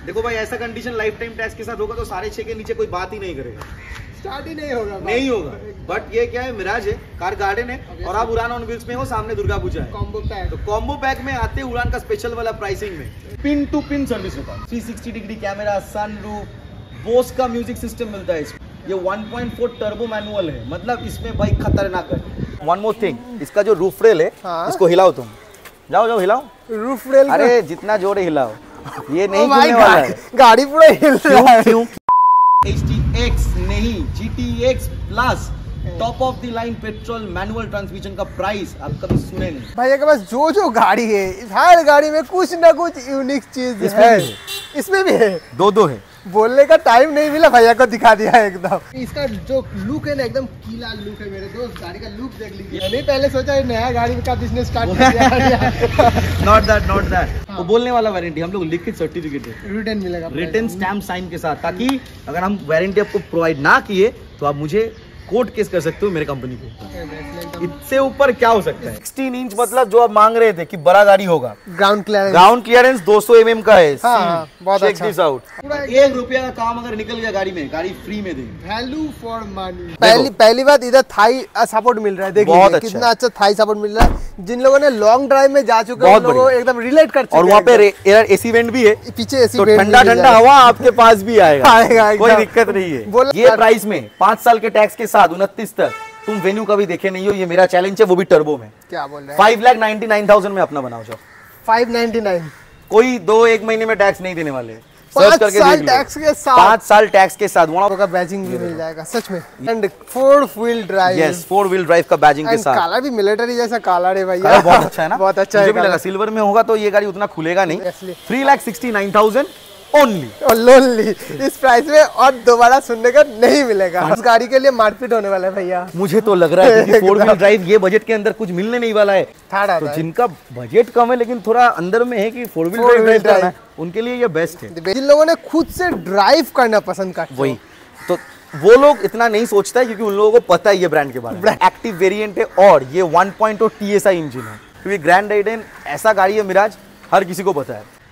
देखो भाई ऐसा कंडीशन लाइफ टाइम टैक्स के साथ होगा तो 6.5 के नीचे कोई बात ही नहीं करेगा, स्टार्ट ही नहीं होगा, नहीं होगा। बट ये क्या है, मिराज है, कार गार्डन है और आप उड़ान ऑन व्हील्स में हो, सामने दुर्गा पूजा है। कॉम्बो पैक, तो कॉम्बो पैक में आते हैं उड़ान का स्पेशल वाला प्राइसिंग में पिन टू पिन सर्विस होता है, 360 डिग्री कैमरा, सनरूफ, बोस का म्यूजिक सिस्टम मिलता है इसमें। ये 1.4 टर्बो मैनुअल है, मतलब इसमें भाई खतरनाक है। वन मोर थिंग, इसका जो रूफ रेल है, इसको हिलाओ तुम, जाओ हिलाओ रूफ रेल, अरे जितना जोर है हिलाओ, ये नहीं खुलने वाला है, गाड़ी पूरा हिल रहा है। क्यों? HTX नहीं, GTX plus top of the line petrol manual transmission का प्राइस आप कभी सुने नहीं। भैया के पास जो गाड़ी है, हर गाड़ी में कुछ ना कुछ यूनिक चीज है, इसमें भी है, दो है। बोलने का टाइम नहीं मिला, भैया को दिखा दिया एकदम। इसका जो लुक है ना, एकदम कीला लुक है मेरे दोस्त, गाड़ी का लुक देख लीजिए। मैंने पहले सोचा नया गाड़ी का बिजनेस स्टार्ट कर दिया। नॉट दैट वो बोलने वाला वारंटी, हम लोग लिखित सर्टिफिकेट है, रिटर्न मिलेगा, रिटर्न स्टैम्प साइन के साथ, ताकि अगर हम वारंटी आपको प्रोवाइड ना किए तो आप मुझे कोर्ट केस कर सकते हो मेरे कंपनी को। इससे ऊपर क्या हो सकता है? 16 इंच मतलब जो आप मांग रहे थे कि बड़ा गाड़ी होगा, ग्राउंड क्लियरेंस 200 mm का है। हाँ, बहुत अच्छा। ₹1 का काम अगर निकल गया गाड़ी में, गाड़ी फ्री में देंगे। Value for money. पहली बात, इधर थाई सपोर्ट मिल रहा है, देखिए बहुत कितना अच्छा थाई सपोर्ट मिल रहा है। जिन लोगों ने लॉन्ग ड्राइव में जा चुके हैं, लोगों एकदम रिलेट कर चुके हैं। और वहाँ पे एयर एसी वेंट भी है, पीछे एसी, तो ठंडा हवा आपके पास भी आएगा, कोई दिक्कत नहीं है। ये प्राइस में 5 साल के टैक्स के साथ 29 तक तुम वेन्यू कभी देखे नहीं हो। ये मेरा चैलेंज है, वो भी टर्बो में। क्या बोल रहे हैं? 5,99,000 में अपना बनाओ जाओ। 599, कोई 2-1 महीने में टैक्स नहीं देने वाले। 5 साल टैक्स के साथ, 5 साल टैक्स के साथ वहाँ का बैजिंग भी मिल जाएगा सच में। And 4 wheel drive, yes 4 wheel drive का बैजिंग के साथ। काला भी मिलिटरी जैसा काला रे भैया, बहुत अच्छा है ना, बहुत अच्छा है। मुझे भी लगा सिल्वर में होगा तो ये गाड़ी उतना खुलेगा नहीं। 3,69,000 ओनली और लोनली इस प्राइस में, और दोबारा सुनने का नहीं मिलेगा। इस गाड़ी के लिए मारपीट होने वाला है भैया, मुझे तो लग रहा है कि 4 व्हील ड्राइव ये बजट के अंदर कुछ मिलने नहीं वाला है। तो जिनका बजट कम है लेकिन थोड़ा अंदर में है कि 4 व्हील ड्राइव करना है, उनके लिए ये बेस्ट है। जिन लोगों ने खुद से ड्राइव करना पसंद करते, वही तो वो लोग इतना नहीं सोचता है, क्योंकि उन लोगों को पता है ये ब्रांड के बारे में। एक्टिव वेरिएंट है और ये 1.0 TSI इंजन है, क्योंकि ग्रैंड आइडेन ऐसा गाड़ी है मिराज, हर किसी को पता है।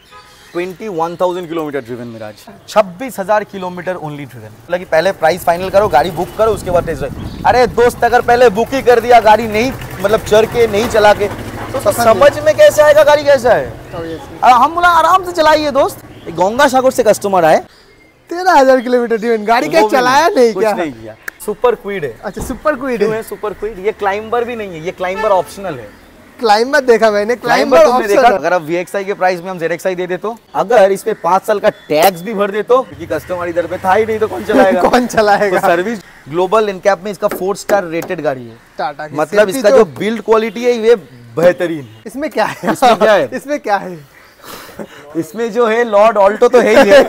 21,000 kilometre driven Miraj, 26,000 kilometre only driven. मतलब कि पहले प्राइस फाइनल करो, गाड़ी बुक करो, उसके बाद टेस्ट ड्राइव। अरे दोस्त अगर पहले बुक ही कर दिया, गाड़ी नहीं मतलब चढ़ के नहीं चला के, तो समझ में कैसे आएगा गाड़ी कैसा है। हम बोला आराम से चलाइए दोस्त। गंगा सागर से कस्टमर आए, 13,000 किलोमीटर ड्रिवन, गाड़ी क्या चलाया नहीं, क्या नहीं किया। सुपर क्विड है। अच्छा सुपर क्विड है, सुपर क्विड। ये क्लाइंबर भी नहीं है, ये क्लाइंबर ऑप्शनल है। क्लाइंबर देखा मैंने, क्लाइंबर देखा। अगर अब VXI के प्राइस में हम ZXI दे दे तो, अगर इस पे 5 साल का टैक्स भी भर दे तो, क्योंकि कस्टमर इधर पे था ही नहीं, तो कौन चलाएगा? कौन चलाएगा? तो सर्विस ग्लोबल इनकैप में इसका 4 स्टार रेटेड गाड़ी है टाटा की। मतलब इसका जो बिल्ड क्वालिटी है ये बेहतरीन है। इसमें क्या है? इसमें क्या है? इसमें जो है लॉर्ड ऑल्टो तो है ही है,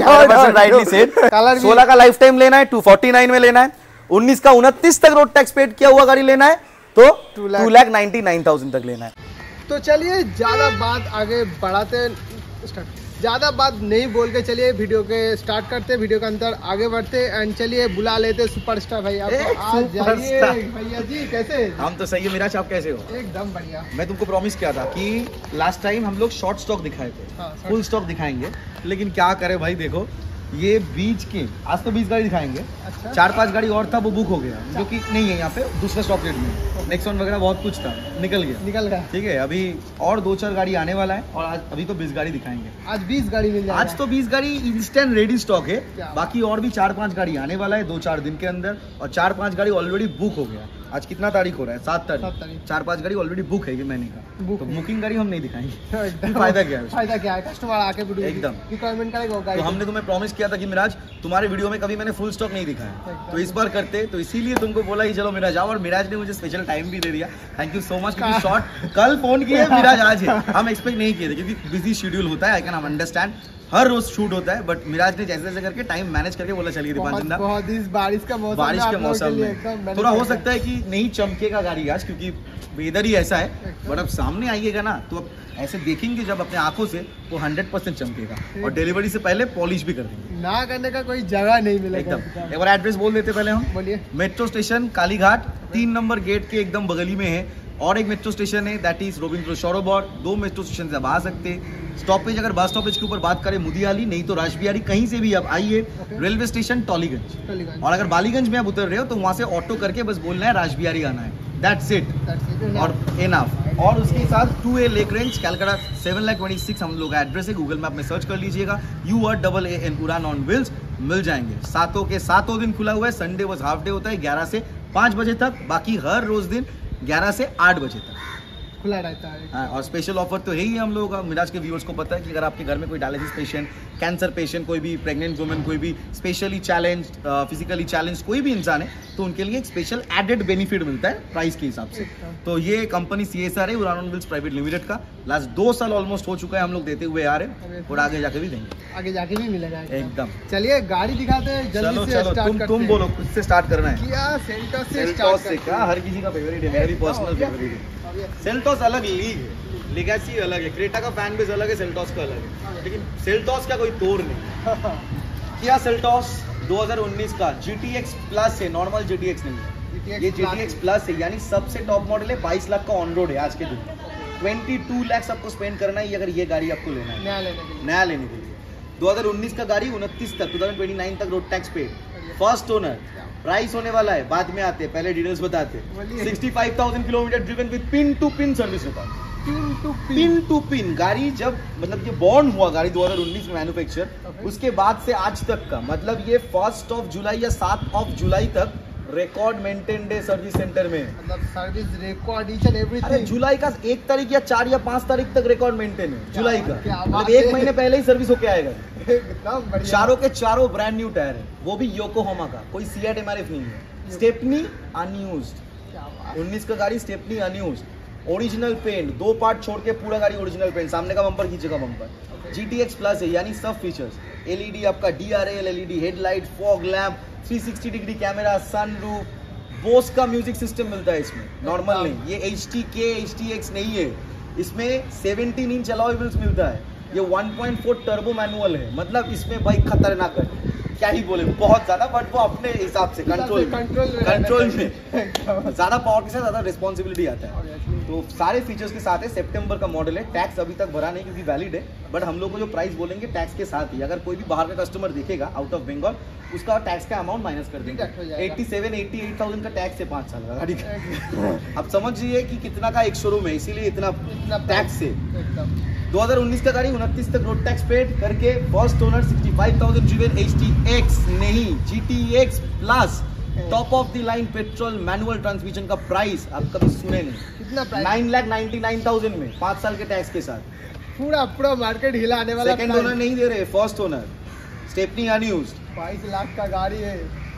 16 का लाइफ टाइम लेना है, 249 में लेना है, 19 का 29 तक रोड टैक्स पेड किया हुआ गाड़ी लेना है, तो 2,99,000 तक लेना है। तो चलिए ज्यादा बात आगे बढ़ाते, ज्यादा बात नहीं बोल के चलिए वीडियो के स्टार्ट करते, वीडियो के अंदर आगे बढ़ते एंड चलिए बुला लेते सुपरस्टार भैया। आज जाइए भैया जी, कैसे? हम तो सही है मिराज, आप कैसे हो? एकदम बढ़िया। मैं तुमको प्रॉमिस किया था कि लास्ट टाइम हम लोग शॉर्ट स्टॉक दिखाए थे, फुल स्टॉक दिखाएंगे, लेकिन क्या करे भाई, देखो ये बीच के आज तो 20 गाड़ी दिखाएंगे। अच्छा? 4-5 गाड़ी और था, वो बुक हो गया, जो कि नहीं है यहाँ पे दूसरा स्टॉक रेट में। नेक्सॉन वगैरह बहुत कुछ था, निकल गया। ठीक है, अभी और 2-4 गाड़ी आने वाला है, और आज अभी तो 20 गाड़ी दिखाएंगे। आज 20 गाड़ी मिल जाएगा। आज तो 20 गाड़ी इंस्टेंट रेडी स्टॉक है, बाकी और भी 4-5 गाड़ी आने वाला है 2-4 दिन के अंदर, और 4-5 गाड़ी ऑलरेडी बुक हो गया। आज कितना तारीख हो रहा है? 7 तारीख। 4-5 गाड़ी ऑलरेडी बुक है ये महीने का, तो बुकिंग गाड़ी हम नहीं दिखाएंगे। फायदा क्या है? फायदा क्या है? कस्टमर आके एकदम रिक्वायरमेंट करेगा। तो हमने तुम्हें प्रॉमिस किया था कि मिराज तुम्हारे वीडियो में कभी मैंने फुल स्टॉक नहीं दिखाया, तो इस बार करते, तो इसीलिए तुमको बोला ही चलो मिराज आओ, और मिराज ने मुझे स्पेशल टाइम भी दे दिया। थैंक यू सो मच, क्योंकि शॉर्ट कल फोन किए, मिराज आज है, हम एक्सपेक्ट नहीं किए थे, क्योंकि बिजी शेड्यूल होता है, आई कैन अंडरस्टैंड, हर रोज शूट होता है, बट मिराज ने जैसे जैसे करके टाइम मैनेज करके बोला चलिए दीपांजना। बहुत इस बारिश के मौसम में थोड़ा हो सकता है कि नहीं चमकेगा गाड़ी आज, क्योंकि वेदर ही ऐसा है, बट अब सामने आइएगा ना तो अब ऐसे देखेंगे जब अपने आंखों से, वो 100% चमकेगा, और डिलीवरी से पहले पॉलिश भी कर देंगे, ना करने का कोई जगह नहीं मिलेगा एकदम। एक बार एड्रेस बोल देते पहले हम। बोलिए। Metro station Kalighat 3 number gate के एकदम बगली में है, और एक मेट्रो स्टेशन है that is Rabindra Sarovar. 2 metro station से आप आ सकते हैं। स्टॉपेज अगर बस स्टॉपेज के ऊपर बात करें मुदियाली, नहीं तो राजबिहारी, कहीं से भी आप आइए। रेलवे स्टेशन टॉलीगंज, और अगर बालीगंज में आप उतर रहे हो तो वहाँ से ऑटो करके बस बोलना है राजबिहारी आना है, दैट्स इट और इनफ। और उसके साथ 2A लेक रेंज कैलकाटा 7,26,000 हम लोग का एड्रेस है, गूगल मैप में सर्च कर लीजिएगा, URAAN उड़ान ऑन व्हील्स मिल जाएंगे। सातों के सातों दिन खुला हुआ है, संडे बस हाफ डे होता है 11 से 5 बजे तक, बाकी हर रोज दिन 11 से 8 बजे तक खुला रहता है। हाँ, और स्पेशल ऑफर तो है ही हम लोगों का। मिराज के व्यूअर्स को पता है कि अगर आपके घर में कोई डायलिसिस पेशेंट, कैंसर पेशेंट, कोई भी प्रेग्नेंट वुमेन, कोई भी स्पेशली चैलेंज, फिजिकली चैलेंज कोई भी इंसान है, तो उनके लिए एक स्पेशल एडेड बेनिफिट मिलता है प्राइस के हिसाब से। तो ये कंपनी CSR है Udaan on wheels private limited का। लास्ट 2 साल ऑलमोस्ट हो चुका है हम लोग देते हुए आ रहे हैं, और आगे जाके भी देंगे, आगे जाके भी मिलेगा एकदम। चलिए गाड़ी दिखाते हैं जल्दी से स्टार्ट करते हैं। तुम बोलो, किससे स्टार्ट करना है? किया सेल्टोस से सेल्टोस स्टार्ट से क्या, हर किसी का फेवरेट है, मेरा भी पर्सनल फेवरेट है। सेल्टोस अलग लीग है, लेगेसी अलग है, क्रेटा का फैन बेस अलग है, सेल्टोस का अलग है, लेकिन सेल्टोस का कोई तोड़ नहीं। किया सेल्टोस 2019 का GTX प्लस है, नॉर्मल GTX नहीं है, ये GTX प्लस है, यानी सबसे टॉप मॉडल है। 22 लाख का ऑन रोड है आज के दिन, 22 लाख आपको स्पेंड करना है अगर ये गाड़ी आपको लेना है, नया लेने के लिए। 2019 का गाड़ी 29 तक 2029 तक road tax pay, first owner, price होने वाला है बाद में आते, पहले डिटेल्स बताते हैं। 65,000 kilometre driven with pin to pin service record, pin to pin. गाड़ी जब मतलब ये बॉर्न हुआ गाड़ी 2019 में मैन्युफैक्चर, उसके बाद से आज तक का मतलब ये 1 जुलाई या 7 जुलाई तक रिकॉर्ड मेंटेन्ड है सर्विस सेंटर में, मतलब service record each and everything. अरे जुलाई का 1 तारीख या 4 या 5 तारीख तक रिकॉर्ड मेंटेन है जुलाई का, मतलब 1 महीने पहले ही सर्विस होके आएगा। चारों के चारों ब्रांड न्यू टायर है, वो भी योकोहामा का, कोई Seat MRF नहीं है। स्टेपनी अनयूज्ड, 19 का गाड़ी stepney unused, original paint, 2 part छोड़ के पूरा गाड़ी ओरिजिनल पेंट, सामने का बम्पर पीछे का बम्पर। GTX प्लस है, यानी सब फीचर्स, LED आपका DRL LED headlight, fog lamp, 360 degree camera, sunroof, Bose का म्यूजिक सिस्टम मिलता है इसमें, नॉर्मल नहीं। ये HTK HTX नहीं है, इसमें 17 इंच अलॉय व्हील्स मिलता है। ये 1.4 टर्बो मैनुअल है, मतलब इसमें भाई खतरनाक है, क्या ही बोले, बहुत ज्यादा, बट वो अपने हिसाब से कंट्रोल में ज्यादा पावर के साथ ज्यादा रिस्पॉन्सिबिलिटी आता है। तो सारे फीचर्स के साथ है, सितंबर का मॉडल है, टैक्स अभी तक भरा नहीं क्योंकि वैलिड है, बट हम लोग को जो प्राइस बोलेंगे टैक्स के साथ ही। अगर कोई भी बाहर का कस्टमर देखेगा आउट ऑफ बंगाल, उसका टैक्स का अमाउंट माइनस कर देंगे। 87-88,000 का टैक्स है 5 साल का गाड़ी का। अब समझिए कि कितना का एक शोरूम है, इसीलिए इतना टैक्स है। 2019 का गाड़ी 29 तक रोड टैक्स पेड करके, फर्स्ट ओनर, 65,000 ड्रिवन, HTX नहीं GTX plus, top of the line petrol manual transmission का प्राइस आप कभी सुने नहीं, कितना प्राइस? 9,99,000 में 5 साल के टैक्स के साथ, पूरा मार्केट हिलाने वाला। सेकंड ओनर नहीं दे रहे, first owner, stepney unused, 22 lakh का गाड़ी है,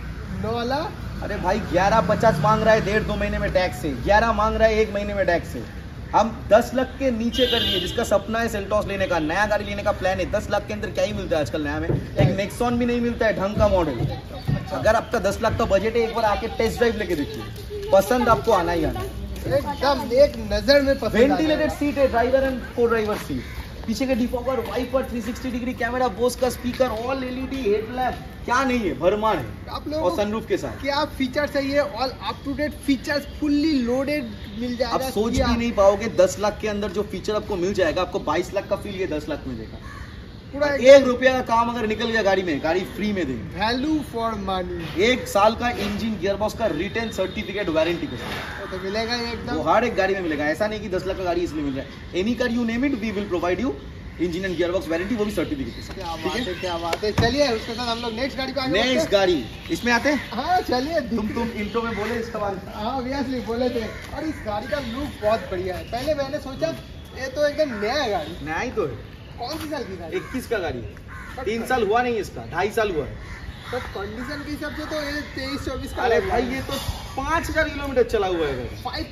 नो वाला। अरे भाई 11,50 मांग रहा है, 1.5-2 महीने में टैक्स है, 11 मांग रहा है 1 महीने में टैक्स है। हम 10 लाख के नीचे कर दिए, जिसका सपना है सेल्टोस लेने का, नया गाड़ी लेने का प्लान है, 10 लाख के अंदर क्या ही मिलता है आजकल नया में, एक नेक्सॉन भी नहीं मिलता है ढंग का मॉडल। अगर आपका 10 लाख का बजट है, एक बार आके टेस्ट ड्राइव लेके देखिए, पसंद आपको आना ही आना, एकदम एक नजर में पसंद। वेंटिलेटेड सीट है, ड्राइवर एंड को ड्राइवर सीट, पीछे के defogger, wiper, 360 degree camera, Bose का स्पीकर, ऑल LED हेडलैम्प, क्या नहीं है, भरमार है आप लोगों और सनरूफ के साथ। क्या फीचर चाहिए, all up to date features, fully loaded मिल जाएगा। आप सोच भी नहीं पाओगे 10 लाख के अंदर जो फीचर आपको मिल जाएगा, आपको 22 लाख का फील ये 10 लाख में देगा। पूरा 1 रुपया का काम अगर निकल गया गाड़ी में, गाड़ी फ्री में देंगे, वैल्यू फॉर मनी। 1 साल का इंजन गियरबॉक्स का रिटर्न सर्टिफिकेट वारंटी के साथ तो मिलेगा एकदम, वो हर एक गाड़ी में मिलेगा। ऐसा नहीं कि 10 लाख का गाड़ी इसलिए मिल रहा है, any car you name it we will provide you engine and gearbox warranty, वो भी सर्टिफिकेट के साथ। क्या बात है। चलिए उसके साथ हम लोग नेक्स्ट गाड़ी पे आगे, नेक्स्ट गाड़ी इसमें आते हैं। हाँ चलिए, तुम इंट्रो में बोले इसका बारे। हाँ ऑब्वियसली बोले थे, और इस गाड़ी का लुक बहुत बढ़िया है। पहले मैंने सोचा ये तो एकदम नया है गाड़ी, नया ही तो है। कौन सी साल की गाड़ी? 21 का गाड़ी है, 3 साल हुआ नहीं इसका, 2.5 साल हुआ है। तो कंडीशन के हिसाब से तो ये 23-24 का। अरे भाई ये तो 5,000 किलोमीटर चला हुआ है,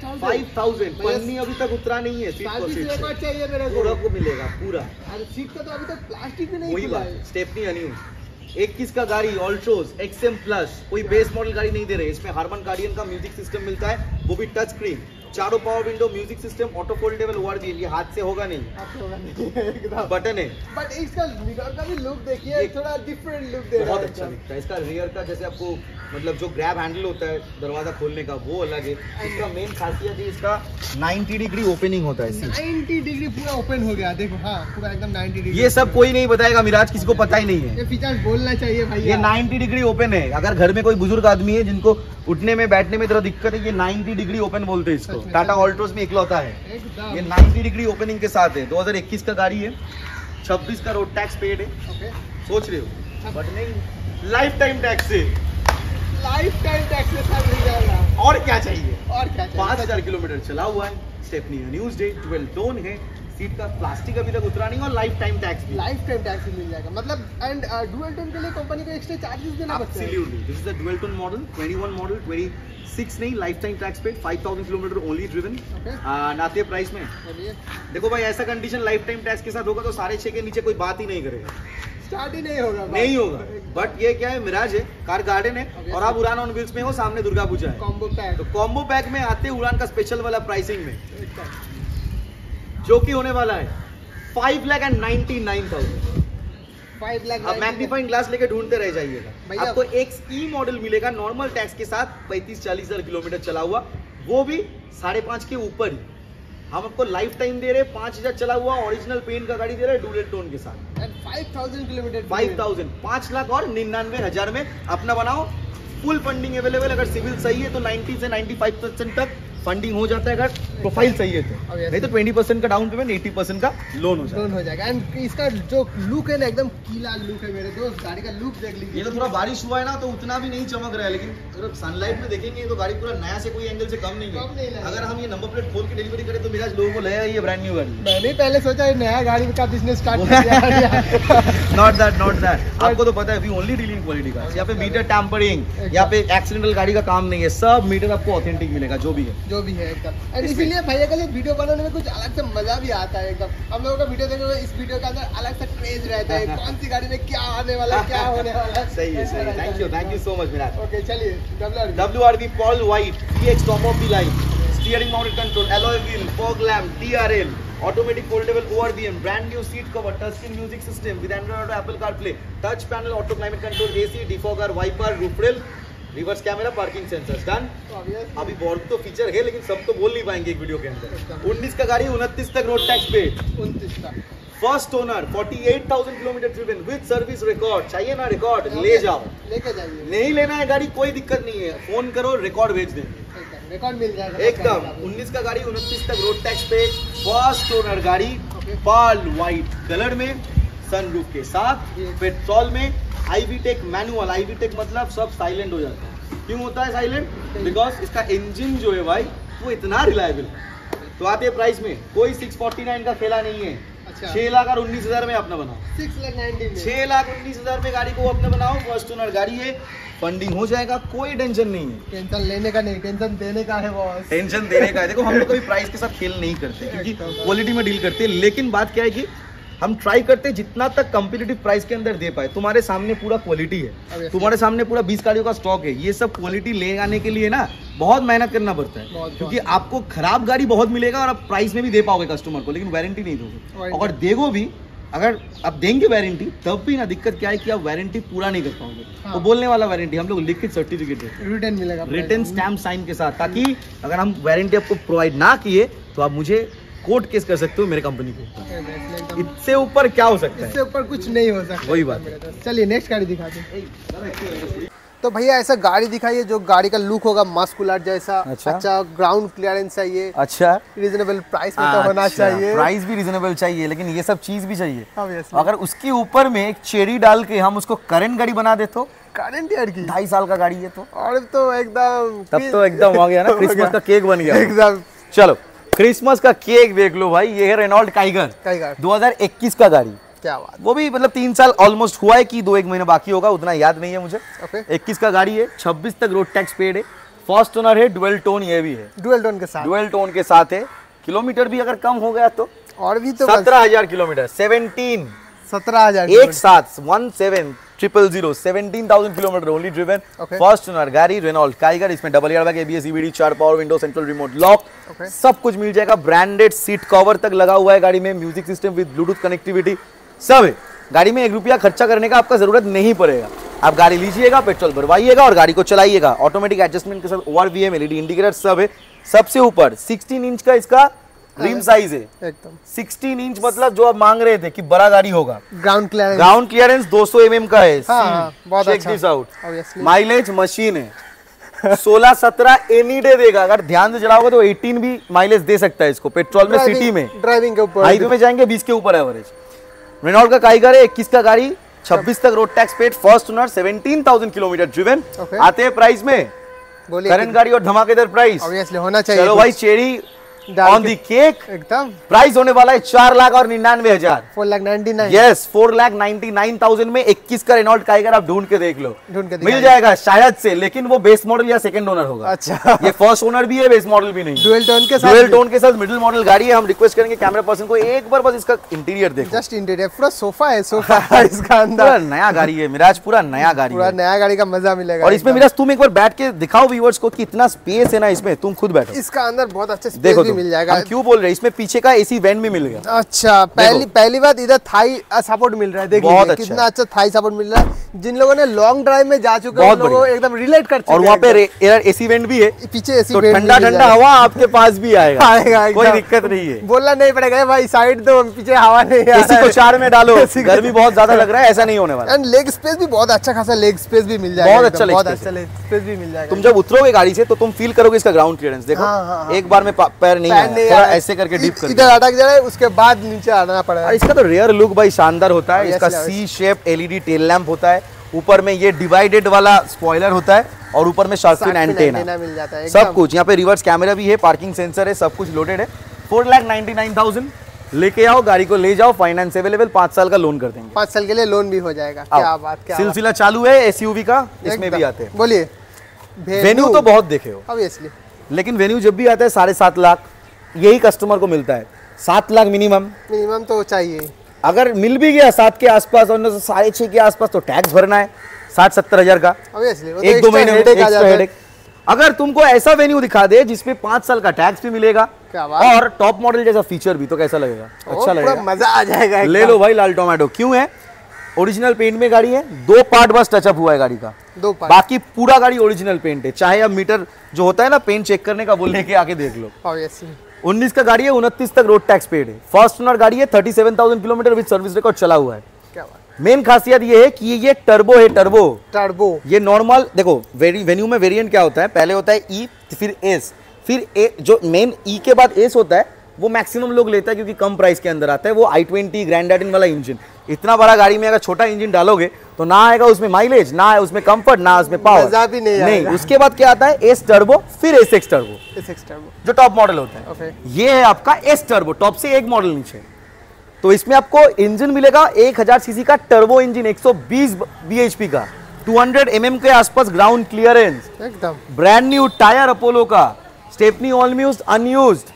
5,000 पन्नी अभी तक उतरा नहीं है। सीट चाहिए मेरे पूरा को मिलेगा पूरा, अरे सीट का तो अभी तक प्लास्टिक भी नहीं वही बात है। स्टेपनी अनयूज्ड 21 का गाड़ी, ऑल्ट्रोज XM प्लस, कोई बेस मॉडल गाड़ी नहीं दे रहे, इसमें हार्मन कार्डियन का म्यूजिक सिस्टम मिलता है, वो भी टच स्क्रीन, चारों power window, music system, auto foldable ORVM, ये हाथ से होगा नहीं, एकदम बटन है। बट इसका रियर का भी लुक देखिए, थोड़ा डिफरेंट लुक दे रहा है, बहुत अच्छा दिखता है। इसका रियर का जैसे आपको मतलब जो ग्रैब हैंडल होता है दरवाजा खोलने का वो अलग है। इसका मेन खासियत है इसका 90 डिग्री ओपनिंग होता है। 90 डिग्री पूरा ओपन हो गया, देखो। हाँ, पूरा एकदम 90 डिग्री। ये सब कोई नहीं बताएगा मिराज, किसी को पता ही नहीं है। ये फीचर्स बोलना चाहिए भैया। ये 90 डिग्री ओपन है। अगर घर में कोई बुजुर्ग आदमी है जिनको उठने में बैठने में थोड़ा दिक्कत है, ये 90 डिग्री ओपन बोलते हैं इसको। टाटा ऑल्ट्रोज में इकलौता है ये 90 डिग्री ओपनिंग के साथ है। 2021 का गाड़ी है, 26 का रोड टैक्स पेड है। सोच रहे हो बट नहीं, लाइफ टाइम टैक्स है। लाइफ टाइम टैक्स के साथ मिल जाएगा। और क्या चाहिए? और क्या चाहिए? 5000 किलोमीटर चला हुआ है, स्टेपनी न्यूज डे, 12 टोन है, सीट का प्लास्टिक अभी तक उतरा नहीं और लाइफ टाइम टैक्स भी। लाइफ टाइम टैक्स भी मिल जाएगा मतलब। एंड डुअल टोन के लिए कंपनी को एक्स्ट्रा चार्जेस देना पड़ता है। Absolutely, this is a dual tone model, 21 model, 26 नहीं, life time tax paid, 5000 kilometre only driven. नाते प्राइस में देखो भाई, ऐसा कंडीशन लाइफ टाइम टैक्स के साथ होगा तो 6.5 के नीचे कोई बात ही नहीं करेगा, स्टार्ट ही नहीं होगा। नहीं होगा। बट ये क्या है, मिराज है, कार गार्डन है और आप उड़ान ऑन व्हील्स में हो, सामने दुर्गा पूजा है। कॉम्बो पैक, तो कॉम्बो पैक में आते उड़ान का स्पेशल वाला प्राइसिंग में, जो कि होने वाला है 5,99,000। 5 लाख। अब मैग्नीफाइंग ग्लास लेके ढूंढते रह जाइएगा। आपको एक ई मॉडल मिलेगा नॉर्मल टैक्स के साथ, 35-40 हजार किलोमीटर चला हुआ, वो भी 5.5 के ऊपर ही। हम आपको लाइफ टाइम दे रहे हैं, 5000 चला हुआ ओरिजिनल पेंट का गाड़ी दे रहे हैं डुअल टोन के साथ। 5000 किलोमीटर, 5000, 5,99,000 में अपना बनाओ। फुल फंडिंग अवेलेबल, अगर सिविल सही है तो 90 से 95% तक फंडिंग हो जाता है, अगर प्रोफाइल सही है तो। नहीं तो 20% का डाउन पेमेंट, 80% का लोन हो जाएगा। एंड इसका जो लुक है ना, एकदम कीला लुक है मेरे दोस्त। गाड़ी का लुक देख लीजिए। ये तो थोड़ा बारिश हुआ है ना तो उतना भी नहीं चमक रहा है, लेकिन अगर सनलाइट में देखेंगे तो गाड़ी पूरा नया से कोई एंगल से कम नहीं है। अगर हम ये नंबर प्लेट खोल के डिलीवरी करें तो मिराज लोगों को लगेगा ये ब्रांड न्यू गाड़ी। मैंने पहले सोचा है नया गाड़ी का बिजनेस स्टार्ट कर दिया। Not that. आपको तो पता है वी ओनली डीलिंग क्वालिटी का। यहाँ पे मीटर टैम्परिंग, यहाँ पे एक्सीडेंटल गाड़ी का काम नहीं है, सब मीटर आपको ऑथेंटिक मिलेगा जो भी है एकदम। और इसीलिए भैया का वीडियो बनाने में कुछ अलग से मजा भी आता है एकदम। हम लोगों का वीडियो देखने में इस वीडियो के अंदर अलग सा क्रेज रहता है, कौन सी गाड़ी में क्या आने वाला है, क्या होने वाला है। सही है। Thank you so much Miraj. Okay चलिए, WRV Pearl White, EX top of the line, steering mounted control, alloy wheel, fog lamp, DRL, automatic foldable ORVM, brand new seat cover, touch screen music system with Android auto, Apple CarPlay, touch panel, auto climate control, AC, defogger, wiper, roof rail, reverse camera, parking sensors. Done. अभी बहुत तो feature है लेकिन सब तो बोल नहीं पाएंगे एक वीडियो के अंदर। 19 का गाड़ी, 29 तक रोड टैक्स पे, 29 का first owner, 48,000 kilometre driven with service record. चाहिए ना रिकॉर्ड, ले जाओ, लेके जाइए। नहीं लेना है गाड़ी कोई दिक्कत नहीं है, फोन करो रिकॉर्ड भेज देंगे, रिकॉर्ड मिल जाएगा एकदम। 19 का गाड़ी, 29 तक road tax pay, first owner गाड़ी, पर्ल व्हाइट कलर में, सनरूफ के साथ, पेट्रोल में, IVTEC मैनुअल। IVTEC मतलब सब साइलेंट हो जाता है। क्यों होता है साइलेंट? बिकॉज इसका इंजन जो है भाई वो इतना रिलायबल है। तो आते हैं प्राइस में, कोई 649 का खेला नहीं है। 6,19,000 में अपना बनाओ, 6,19,000 में गाड़ी को अपने बनाओ। फर्स्ट ओनर गाड़ी है, फंडिंग हो जाएगा, कोई टेंशन नहीं है। टेंशन लेने का नहीं, टेंशन देने का है बॉस। टेंशन देने का है। देखो हम लोग कभी प्राइस के साथ खेल नहीं करते क्योंकि क्वालिटी में डील करते हैं, लेकिन बात क्या है कि हम ट्राई करते हैं जितना तक कंपटीटिव प्राइस के अंदर दे पाए। तुम्हारे सामने पूरा क्वालिटी है, तुम्हारे सामने पूरा 20 गाड़ियों का स्टॉक है। ये सब क्वालिटी ले आने के लिए ना बहुत मेहनत करना पड़ता है, क्योंकि आपको खराब गाड़ी बहुत मिलेगा और आप प्राइस में भी दे पाओगे कस्टमर को, लेकिन वारंटी नहीं दोगे। अगर देगो भी, अगर आप देंगे वारंटी, तब भी ना दिक्कत क्या है कि आप वारंटी पूरा नहीं कर पाओगे। तो बोलने वाला वारंटी हम लोग लिखित सर्टिफिकेट है, रिटर्न मिलेगा, रिटर्न स्टैम्प साइन के साथ, ताकि अगर हम वारंटी आपको प्रोवाइड ना किए तो आप मुझे कोर्ट केस कर सकते हो मेरे कंपनी को। इससे ऊपर क्या हो सकता है? इससे ऊपर कुछ नहीं हो सकता। वही बात है। चलिए नेक्स्ट गाड़ी दिखा दे। तो भैया ऐसा गाड़ी दिखाइए जो गाड़ी का लुक होगा मस्कुलर जैसा। अच्छा ग्राउंड क्लियरेंस चाहिए। अच्छा रीजनेबल प्राइस में तो होना चाहिए। प्राइस भी रीजनेबल चाहिए, लेकिन ये सब चीज भी चाहिए। अगर उसके ऊपर में एक चेरी डाल के हम उसको करंट गाड़ी बना दे तो, करंट ईयर की 2.5 साल का गाड़ी है तो, और तो एकदम तब तो एकदम हो गया ना, क्रिसमस का केक बन गया एकदम। चलो क्रिसमस का केक देख लो भाई, ये है रेनॉल्ट काइगर 2021 का गाड़ी। क्या बात, वो भी मतलब 3 साल ऑलमोस्ट हुआ है कि 2-1 महीने बाकी होगा, उतना याद नहीं है मुझे। 21 का गाड़ी है, 26 तक रोड टैक्स पेड है, फर्स्ट ओनर है, डुअल टोन ये भी है, डुअल टोन के साथ है। किलोमीटर भी अगर कम हो गया तो और भी तो 17,000 किलोमीटर, 17,000 एक साथ 17 000 17,000 kilometre only driven, first owner गाड़ी रेनॉल्ट काइगर। इसमें double airbag, ABS, EBD, 4 power window, central remote lock, सब कुछ मिल जाएगा। ब्रांडेड सीट कवर तक लगा हुआ है गाड़ी में, music system with Bluetooth connectivity सब है। गाड़ी में 1 रुपया खर्चा करने का आपका जरूरत नहीं पड़ेगा। आप गाड़ी लीजिएगा, पेट्रोल भरवाइएगा और गाड़ी को चलाइएगा। ऑटोमेटिक एडजस्टमेंट के साथ ओआरवीएम, एलईडी इंडिकेटर सब है। सबसे ऊपर 16 इंच का इसका रिम साइज है एकदम। 16 इंच मतलब जो आप मांग रहे थे कि बड़ा गाड़ी होगा। ग्राउंड क्लियरेंस 200 mm का है। बहुत अच्छा। माइलेज मशीन है 16-17 एनी डे देगा। अगर ध्यान से चलाओगे तो 18 भी माइलेज दे सकता है इसको पेट्रोल में, सिटी में, ड्राइविंग के ऊपर। हाईवे में जाएंगे 20 के ऊपर एवरेज। रेनॉल्ट का काइगर है 21 का गाड़ी, 26 तक road tax paid, first owner, 17,000 kilometre driven. आते हैं प्राइस में, करंट गाड़ी और धमाकेदार प्राइस होना चाहिए। चलो भाई, चेरी ऑन दी केक एकदम। प्राइस होने वाला है 4,99,000, 4,99,000। यस 4,99,000 में 21 का रेनॉल्ट काइगर आप ढूंढ के देख लो, मिल जाएगा शायद से, लेकिन वो बेस मॉडल या सेकंड ओनर होगा। अच्छा, ये फर्स्ट ओनर भी है, बेस मॉडल भी नहीं। डुअल टोन के साथ मिडिल मॉडल गाड़ी है। हम रिक्वेस्ट करेंगे कैमरा पर्सन को एक बार बस इसका इंटीरियर देखो। जस्ट इंटीरियर, पूरा सोफा है, सोफा इसका अंदर। पूरा नया गाड़ी है मिराज, पूरा नया गाड़ी, पूरा नया गाड़ी का मजा मिलेगा। और इसमें मिराज तुम एक बार बैठ के दिखाओ व्यूअर्स को कि इतना स्पेस है ना इसमें, तुम खुद बैठो। इसका अंदर बहुत अच्छा स्पेस भी मिल जाएगा। क्यों बोल रहे, इसमें पीछे का एसी वेंट भी मिल गया। अच्छा, पहली बात इधर थाई सपोर्ट मिल रहा है। देखिए कितना अच्छा थाई सपोर्ट मिल रहा है। जिन लोगों ने लॉन्ग ड्राइव में जा चुके हैं, लोगों एकदम रिलेट कर चुके हैं। और वहाँ पे एसी वेंट भी है पीछे, एसी तो ठंडा हवा आपके पास भी आएगा, कोई दिक्कत नहीं है। बोलना नहीं पड़ेगा भाई साइड दो, पीछे हवा नहीं है, एसी को 4 में डालो, गर्मी बहुत ज्यादा लग रहा है, ऐसा नहीं होने वाला। एंड लेग स्पेस भी बहुत अच्छा खासा लेग स्पेस भी मिल जाएगा, बहुत अच्छा लेग स्पेस भी मिल जाएगा। तुम जब उतरोगे गाड़ी से तो तुम फील करोगे इसका ग्राउंड क्लियरेंस। देखो एक बार में पैर नहीं आया, ऐसे करके डीप कर इधर अटक जाए, उसके बाद नीचे आना पड़ेगा। इसका तो रियर लुक भाई शानदार होता है। इसका C shape LED tail lamp होता है, ऊपर में ये डिवाइडेड वाला स्पॉइलर होता है और ऊपर में शार्क फिन एंटेना मिल जाता है। सब कुछ यहाँ पे रिवर्स कैमरा भी है, पार्किंग सेंसर है, सब कुछ लोडेड है। 4,99,000 लेके आओ, गाड़ी को ले जाओ, फाइनेंस अवेलेबल, 5 साल का लोन कर देंगे। 5 साल के लिए लोन भी हो जाएगा। क्या बात, क्या सिलसिला चालू है एसयूवी का, इसमें भी आते हैं। बोलिए, वेन्यू तो बहुत देखे हो ऑब्वियसली, लेकिन वेन्यू जब भी आता है 7.5 लाख यही कस्टमर को मिलता है। 7 लाख मिनिमम तो चाहिए। अगर मिल भी गया 7 के आसपास और 6.5 के आसपास तो टैक्स भरना है 60-70 हजार का, 1-2 महीने में एक्स्ट्रा हेडेक। अगर तुमको ऐसा वेन्यू दिखा दे जिसमें 5 साल का टैक्स भी मिलेगा और टॉप मॉडल जैसा फीचर भी, तो कैसा लगेगा? अच्छा लगेगा, मजा आ जाएगा। ले लो भाई लाल टोमेटो। क्यों है? ओरिजिनल पेंट में गाड़ी है, 2 पार्ट बस टचअप हुआ है गाड़ी का, 2 पार्ट, बाकी पूरा गाड़ी ओरिजिनल पेंट है। चाहे अब मीटर जो होता है ना पेंट चेक करने का, वो लेके आके देख लो। 19 का गाड़ी है, 29 तक रोड टैक्स पेड है। फर्स्ट ओनर गाड़ी है, 37,000 किलोमीटर विद सर्विस रिकॉर्ड चला हुआ है। मेन खासियत ये है कि ये टर्बो है। टर्बो ये नॉर्मल देखो, वेन्यू में वेरिएंट क्या होता है, पहले होता है ई, फिर एस, फिर ए, जो मेन ई के बाद एस होता है वो मैक्सिमम लोग लेता है क्योंकि कम प्राइस के अंदर आता है। वो i20 ग्रैंड आइटन वाला इंजन। इतना बड़ा गाड़ी में अगर छोटा इंजन डालोगे तो ना आएगा उसमें माइलेज, ना उसमें कंफर्ट, ना उसमें पावर, नहीं। उसके बाद क्या आता है? एस टर्बो, फिर एसएक्स टर्बो, जो टॉप मॉडल होता है। ये है आपका एस टर्बो, टॉप से एक मॉडल नीचे। तो इसमें आपको इंजन मिलेगा 1000 सीसी का टर्बो इंजन, 120 बीएचपी का, 200 mm के आसपास ग्राउंड क्लियरेंस, एकदम ब्रांड न्यू टायर अपोलो का, स्टेपनी ऑलमोस्ट अनयूज्ड।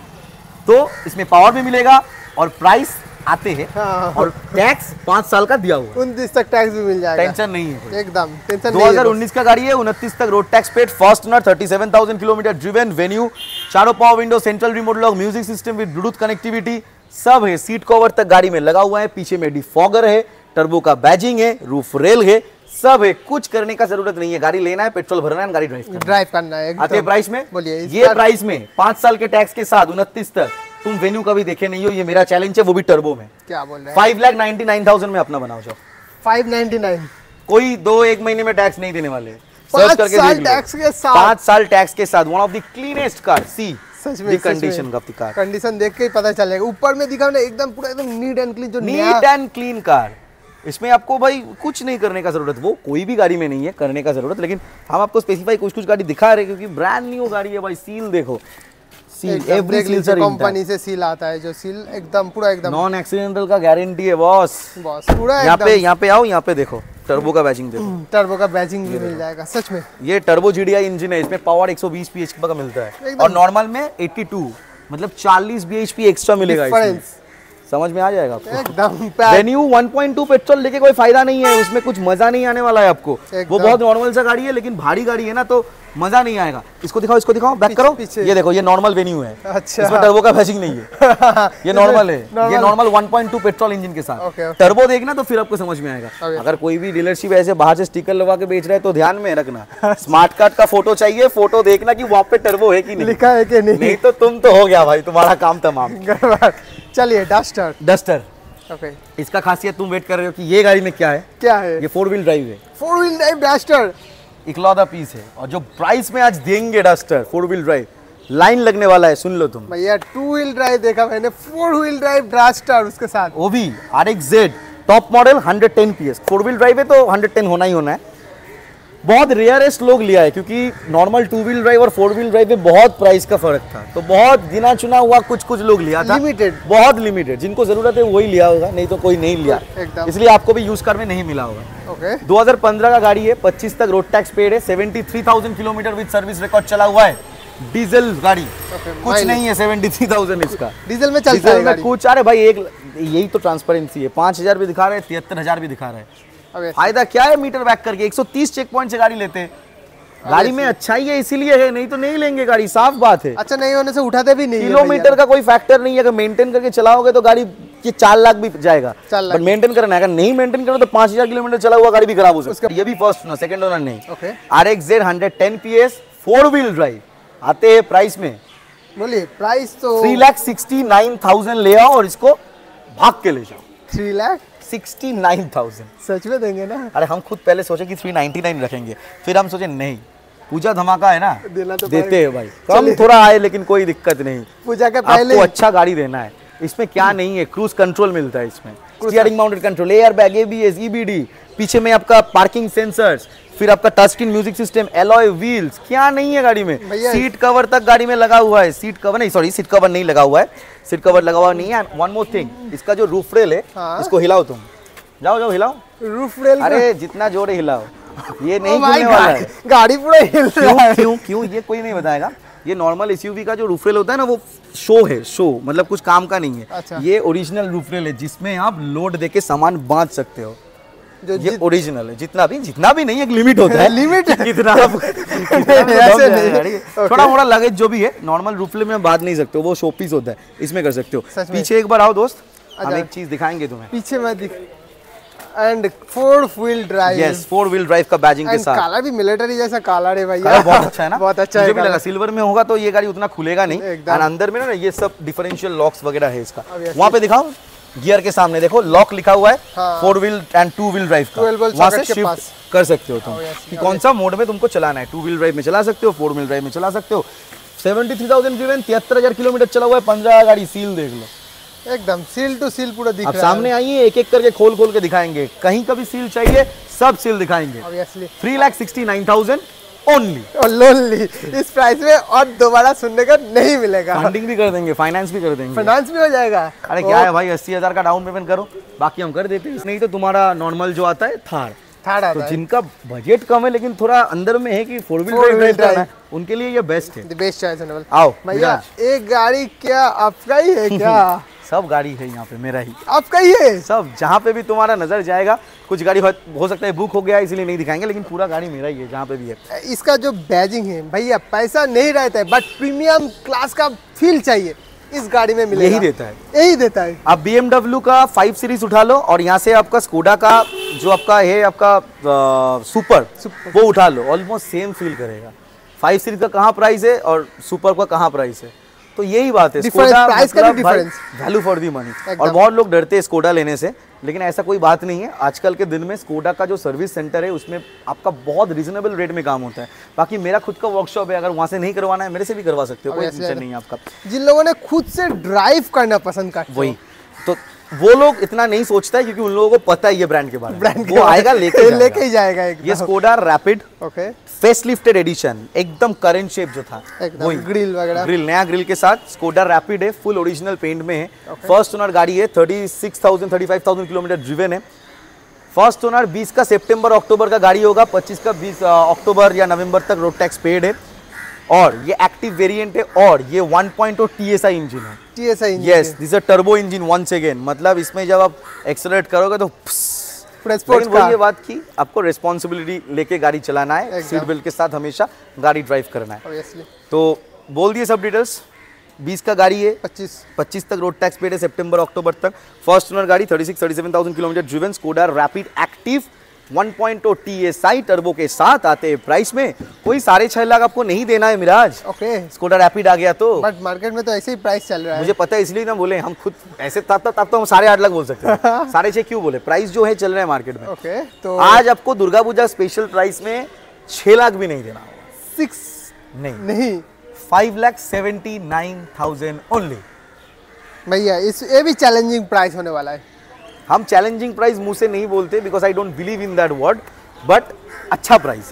तो इसमें पावर भी मिलेगा और प्राइस आते हैं और टैक्स 5 साल का दिया हुआ, 29 तक टैक्स भी मिल जाएगा। टेंशन नहीं है एकदम, टेंशन 2019 का गाड़ी है, 29 तक road tax paid, first owner, 37,000 kilometre driven, Venue, चारों power window, central remote lock, music system with Bluetooth connectivity सब है। सीट कवर तक गाड़ी में लगा हुआ है, पीछे में डिफॉगर है, टर्बो का बैजिंग है, रूफ रेल है, सब है। कुछ करने का जरूरत नहीं है, गाड़ी लेना है, पेट्रोल भरना है, गाड़ी ड्राइव करना है। आते प्राइस में, बोलिए ये प्राइस में 5 साल के टैक्स के साथ 29 तक तुम वेन्यू कभी देखे नहीं हो। ये मेरा चैलेंज है, वो भी टर्बो में। क्या बोल रहे हैं? 5,99,000 में अपना बनाओ जाओ। 599 कोई 2-1 महीने में टैक्स नहीं देने वाले। 5 साल टैक्स के साथ, 5 साल टैक्स के साथ, one of the cleanest car. सी सच में condition of the car, condition देख के ही पता चलेगा। ऊपर में दिखा ना एकदम पूरा एकदम नीट एंड क्लीन, जो नीट एंड क्लीन कार। इसमें आपको भाई कुछ नहीं करने का जरूरत, वो कोई भी गाड़ी में नहीं है करने का जरूरत, लेकिन हम आपको स्पेसिफाई कुछ गाड़ी दिखा रहे हैं क्योंकि ब्रांड न्यू गाड़ी है भाई। सील देखो, seal every seal sir company से सील आता है, जो सील एकदम पूरा एकदम नॉन एक्सीडेंटल का गारंटी है बॉस पूरा। यहाँ पे आओ, यहाँ पे देखो टर्बो का बैजिंग देखो, टर्बो का बैजिंग भी मिल जाएगा सच में। ये टर्बो जीडीआई इंजन है, इसमें पावर 120 बीएचपी का मिलता है और नॉर्मल में 82, मतलब 40 बीएचपी एक्स्ट्रा मिलेगा इसमें। समझ में आ जाएगा आपको। एकदम वेन्यू 1.2 पेट्रोल लेके कोई फायदा नहीं है, उसमें कुछ मजा नहीं आने वाला है आपको। वो बहुत नॉर्मल सा गाड़ी है, लेकिन भारी गाड़ी है ना, तो मजा नहीं आएगा। इसको दिखाओ, बैक करो। ये देखो, ये नॉर्मल वेन्यू है। अच्छा। इसमें टर्बो का बैजिंग नहीं है। ये नॉर्मल है, ये नॉर्मल 1.2 पेट्रोल इंजन के साथ। टर्बो देखना तो फिर आपको समझ में आएगा। अगर कोई भी डीलरशिप ऐसे बाहर से स्टिकर लगा के बेच रहा है तो ध्यान में रखना, स्मार्ट कार्ड का फोटो चाहिए, फोटो देखना कि वहाँ पे टर्बो है कि नहीं, लिखा है कि नहीं तो तुम तो हो गया भाई, तुम्हारा काम तमाम। चलिए डस्टर। ओके, इसका खासियत तुम वेट कर रहे हो कि ये गाड़ी में क्या है। ये 4 व्हील ड्राइव है। 4 व्हील ड्राइव डस्टर इकलौता पीस है, और जो प्राइस में आज देंगे डस्टर 4 व्हील ड्राइव, लाइन लगने वाला है, सुन लो तुम भैया। 2 व्हील ड्राइव देखा मैंने, 4 व्हील ड्राइव डस्टर उसके साथ, वो भी RXZ top model 110 PS। 4 wheel drive है तो 110 होना ही होना है। बहुत रेयरेस्ट लोग लिया है, क्योंकि नॉर्मल 2 व्हील ड्राइव और 4 व्हील ड्राइव में बहुत प्राइस का फर्क था, तो बहुत गिना चुना हुआ कुछ लोग लिया था, बहुत लिमिटेड। जिनको जरूरत है वही लिया होगा, नहीं तो कोई नहीं लिया, इसलिए आपको भी यूज कार में नहीं मिला होगा। 2015 का गाड़ी है, 25 तक रोड टैक्स पेड है, 73,000 किलोमीटर विद सर्विस रिकॉर्ड चला हुआ है। डीजल गाड़ी कुछ नहीं है, 73,000 इसका डीजल में चलता है गाड़ी। कुछ अरे भाई, एक यही तो ट्रांसपेरेंसी है। 5,000 भी दिखा रहे हैं, 73,000 भी दिखा रहे हैं। फायदा क्या है मीटर बैक करके? 130 चेक पॉइंट से गाड़ी लेते हैं। गाड़ी में अच्छाई है इसीलिए है, नहीं तो नहीं लेंगे गाड़ी, साफ बात है। अच्छा नहीं होने से उठाते भी नहीं। किलोमीटर का कोई फैक्टर नहीं है, अगर मेंटेन करके चलाओगे तो गाड़ी की 4 लाख भी जाएगा, बट मेंटेन करना है। अगर नहीं मेंटेन करो तो 5,000 किलोमीटर चला हुआ गाड़ी भी खराब हो सकती है। ये भी फर्स्ट ओनर, सेकंड ओनर नहीं। RXZ 110 PS 4 व्हील ड्राइव आते हैं प्राइस में, बोलिए प्राइस तो 3,69,000 ले आओ और इसको भाग के ले जाओ। 3,69,000 सच में देंगे ना? अरे हम खुद पहले सोचे कि 399 रखेंगे, फिर हम सोचे नहीं, पूजा धमाका है ना, देना तो देते हैं भाई, कम थोड़ा आए लेकिन कोई दिक्कत नहीं। पूजा के पहले आपको अच्छा गाड़ी देना है। इसमें क्या नहीं है, क्रूज कंट्रोल मिलता है इसमें, steering mounted control, air bag, ABS, EBD, पीछे में आपका पार्किंग सेंसर्स, फिर आपका touch screen music system, alloy wheels, क्या नहीं है गाड़ी में। सीट कवर तक गाड़ी में लगा हुआ है। सीट कवर नहीं लगा हुआ है, सीट कवर लगा हुआ नहीं है। वन मोर थिंग, इसका जो रूफ रेल है, इसको हिलाओ तुम, जाओ हिलाओ रूफ रेल। अरे जितना जोर है हिलाओ, ये नहीं खुलने वाला है, गाड़ी पूरा हिल रहा है। क्यों ये कोई नहीं बताएगा। ये नॉर्मल SUV का जो रूफ रेल होता है ना, वो शो मतलब कुछ काम का नहीं है। अच्छा। ये ओरिजिनल रूफ रेल है, जिसमें आप लोड देके सामान बांध सकते हो। ये ओरिजिनल है, जितना भी नहीं, एक लिमिट होता है। लिमिट कितना ऐसे नहीं, थोड़ा मोड़ा लगेज जो भी है, नॉर्मल रूफ रेल में बांध नहीं सकते हो, वो शो पीस होता है, इसमें कर सकते हो। पीछे एक बार आओ दोस्त, हम एक चीज दिखाएंगे तुम्हें। पीछे मैं and 4 wheel drive, yes 4 wheel drive का बैजिंग के साथ। काला भी मिलिटरी जैसा काला रे भैया, बहुत अच्छा है ना, बहुत अच्छा है। मुझे भी लगा सिल्वर में होगा तो ये गाड़ी उतना खुलेगा नहीं, और अंदर में ना ये सब डिफरेंशियल लॉक्स वगैरह है इसका। वहाँ पे दिखाओ, गियर के सामने देखो लॉक लिखा हुआ है, 4 व्हील एंड 2 व्हील ड्राइव का, वहाँ से शिफ्ट कर सकते हो तुम कि कौन सा मोड में तुमको चलाना है। 2 व्हील ड्राइव में चला सकते हो, 4 व्हील ड्राइव में चला सकते हो। 73,000 ड्रिवन, 73,000 किलोमीटर चला हुआ है, 15 गाड़ी। सील देख लो, एकदम सील टू सील पूरा दिख रहा है। सामने आइए, एक एक करके खोल के दिखाएंगे। कहीं का भी सील चाहिए, सब सील दिखाएंगे। 3,69,000 ओनली और लोनली इस प्राइस में, और दोबारा सुनने का नहीं मिलेगा। फंडिंग भी कर देंगे, फाइनेंस भी कर देंगे, फाइनेंस भी हो जाएगा। अरे क्या है भाई, 80,000 का डाउन पेमेंट करो, बाकी हम कर देते हैं। नहीं तो तुम्हारा नॉर्मल जो आता है थार आता है, जिनका बजट कम है लेकिन थोड़ा अंदर में है कि 4 व्हील ड्राइव करना है, उनके लिए ये बेस्ट है। बेस्ट चॉइस है। आओ भैया, एक गाड़ी क्या आपका ही है क्या? सब गाड़ी है यहाँ पे, मेरा ही आपका ही है सब। जहाँ पे भी तुम्हारा नजर जाएगा, कुछ गाड़ी हो सकता है बुक हो गया इसलिए नहीं दिखाएंगे, लेकिन पूरा गाड़ी मेरा ही है जहाँ पे भी है। इसका जो बैजिंग है भैया, पैसा नहीं रहता है, बट प्रीमियम क्लास का फील चाहिए, इस गाड़ी में मिलेगा। यही देता है। आप BMW का 5 सीरीज उठा लो, और यहाँ से आपका स्कोडा का जो आपका है, आपका सुपर वो उठा लो, ऑलमोस्ट सेम फील करेगा। 5 सीरीज का कहाँ प्राइस है और सुपर का कहाँ प्राइस है, तो यही बात है। स्कोडा प्राइस का भी difference, value for the money. और बहुत लोग डरते हैं स्कोडा लेने से, लेकिन ऐसा कोई बात नहीं है। आजकल के दिन में स्कोडा का जो सर्विस सेंटर है, उसमें आपका बहुत रीजनेबल रेट में काम होता है। बाकी मेरा खुद का वर्कशॉप है, अगर वहाँ से नहीं करवाना है मेरे से भी करवा सकते हो, कोई टेंशन नहीं है आपका। जिन लोगों ने खुद से ड्राइव करना पसंद करते हैं, वही तो वो लोग इतना नहीं सोचता है, क्योंकि उन लोगों को पता है ये ब्रांड के बारे में, वो आएगा लेके ही जाएगा। ये स्कोडा रैपिड फेसलिफ्टेड एडिशन, एकदम करंट शेप जो था, वही ग्रिल वगैरह, ग्रिल नया ग्रिल के साथ स्कोडा रैपिड है, फुल ओरिजिनल पेंट में है। फर्स्ट ओनर गाड़ी है, 35,000 किलोमीटर ड्रिवन है। फर्स्ट ओनर 20 का सितंबर अक्टूबर का गाड़ी होगा, 25 का 20 अक्टूबर या नवंबर तक रोड टैक्स पेड है। और ये एक्टिव वेरिएंट है और ये 1.0 TSI इंजन है। TSI engine, yes, this is a turbo engine once again, मतलब इसमें जब आप एक्सेलरेट करोगे तो स्पोर्ट्स कार। ये बात की आपको रिस्पॉन्सिबिलिटी लेके गाड़ी चलाना है, सीट बेल्ट के साथ हमेशा गाड़ी ड्राइव करना है। Obviously. तो बोल दिए सब डिटेल्स। 20 का गाड़ी है, 25 तक रोड टैक्स पेड है, सितंबर अक्टूबर तक। फर्स्ट ओनर गाड़ी, 37,000 kilometre driven, Skoda Rapid active 1.0 TSI turbo के साथ आते हैं। प्राइस में कोई 6.5 लाख आपको नहीं देना है मिराज। ओके, स्कोडा रैपिड आ गया तो। बट मार्केट में तो ऐसे ही प्राइस चल रहा है। मुझे पता है, इसलिए ना बोले हम खुद ऐसे, तब तो हम 8.5 लाख बोल सकते हैं। 6.5 क्यों बोले, प्राइस जो है चल रहा है मार्केट में। ओके, तो आज आपको दुर्गा पूजा स्पेशल प्राइस में 6 लाख भी नहीं देना होगा। 6 नहीं 5,79,000 ओनली। भैया ये भी चैलेंजिंग प्राइस होने वाला है। हम चैलेंजिंग प्राइस मुंह से नहीं बोलते because I don't believe in that word, but अच्छा प्राइस।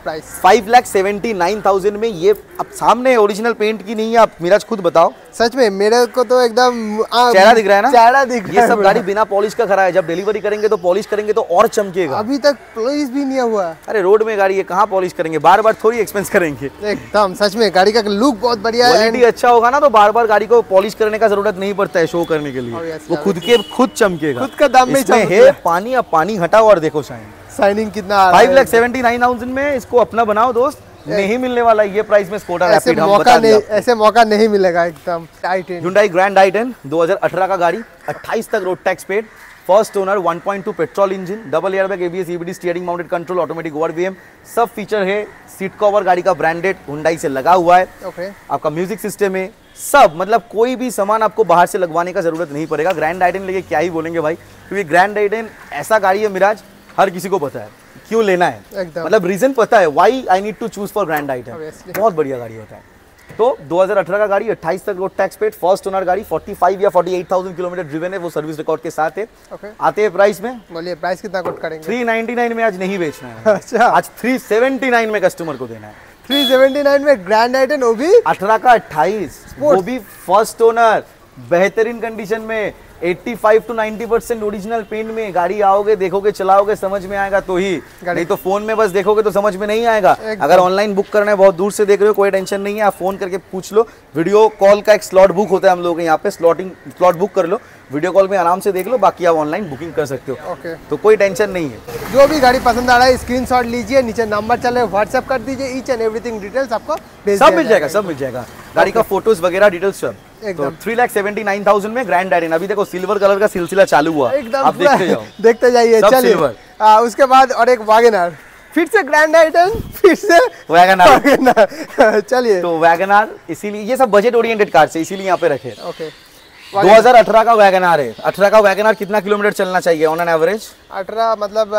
5,79,000 में ये अब सामने ओरिजिनल पेंट की नहीं है। आप मिराज खुद बताओ। सच में मेरे को तो एकदम चेहरा दिख रहा है ना, चेहरा दिख रहा है। ये सब गाड़ी बिना पॉलिश का खरा है, जब डिलीवरी करेंगे तो पॉलिश करेंगे तो और चमकेगा। अभी तक पॉलिश भी नहीं हुआ। अरे रोड में गाड़ी है, कहाँ पॉलिश करेंगे, बार बार थोड़ी एक्सपेंस करेंगे। एकदम सच में गाड़ी का लुक बहुत बढ़िया है। क्वालिटी अच्छा होगा ना तो बार बार गाड़ी को पॉलिश करने का जरूरत नहीं पड़ता है शो करने के लिए। वो खुद चमकेगा, खुद का दाम में है पानी। अब पानी हटाओ और देखो शाइनिंग कितना। 5,79,000 में इसको अपना बनाओ दोस्त, नहीं मिलने वाला ये प्राइस में स्कोडा रैपिड। ऐसे मौका नहीं मिलेगा एकदम। Hyundai ग्रैंड i10 2018 का गाड़ी, 28 तक road tax paid, first owner, 1.2 petrol engine, double airbag, ABS, EBD, steering mounted control, automatic ORVM, सब फीचर है। सीट कवर गाड़ी का ब्रांडेड Hyundai से लगा हुआ है। आपका म्यूजिक सिस्टम है, सब मतलब कोई भी सामान आपको बाहर से लगवाने का जरूरत नहीं पड़ेगा। ग्रैंड i10 लेके क्या ही बोलेंगे भाई, क्योंकि ग्रैंड i10 ऐसा गाड़ी है मिराज, हर किसी को पता है क्यों लेना है, मतलब रीजन पता है, why I need to choose for grand i10। बहुत बढ़िया गाड़ी होता है। तो 2018 का गाड़ी, 28 तक road tax paid, first owner गाड़ी, 45 या 48,000 किलोमीटर ड्रिवन है, वो सर्विस रिकॉर्ड के साथ है। आते हैं प्राइस में। बोलिए प्राइस कितना कोट करेंगे? 399 में आज नहीं बेचना है। अच्छा, आज 379 में कस्टमर को देना है। 379 में ग्रैंड i10, वो भी 18 का 28, वो भी फर्स्ट ओनर, बेहतरीन कंडीशन में, 85 to 90% ओरिजिनल पेंट में। गाड़ी आओगे, देखोगे, चलाओगे, समझ में आएगा तो ही, नहीं तो फोन में बस देखोगे तो समझ में नहीं आएगा। अगर ऑनलाइन बुक करना है, बहुत दूर से देख रहे हो, कोई टेंशन नहीं है, आप फोन करके पूछ लो। वीडियो कॉल का एक स्लॉट बुक होता है हम लोगों के यहाँ पे, स्लॉट बुक कर लो, वीडियो कॉल में आराम से देख लो, बाकी आप ऑनलाइन बुकिंग कर सकते हो। तो कोई टेंशन नहीं है। जो भी गाड़ी पसंद आ रहा है स्क्रीनशॉट लीजिए, नीचे नंबर चल रहा है, व्हाट्सएप कर दीजिए, ईच एंड एवरीथिंग डिटेल्स आपको सब मिल जाएगा, सब मिल जाएगा, गाड़ी का फोटोज वगैरह डिटेल्स सब। तो 3,79,000 में ग्रैंड i10। अभी देखो सिल्वर कलर का सिलसिला चालू हुआ, आप देखते जाओ, देखते जाइए। चलिए उसके बाद और एक वैगनआर, फिर से ग्रैंड i10, फिर से वैगनआर। चलिए, तो वैगनआर, इसीलिए ये सब बजट ओरिएंटेड कार है, इसीलिए यहाँ पे रखे। 2018 का वैगनआर है। 18 का वैगनआर कितना किलोमीटर चलना चाहिए ऑन एन एवरेज? 18 मतलब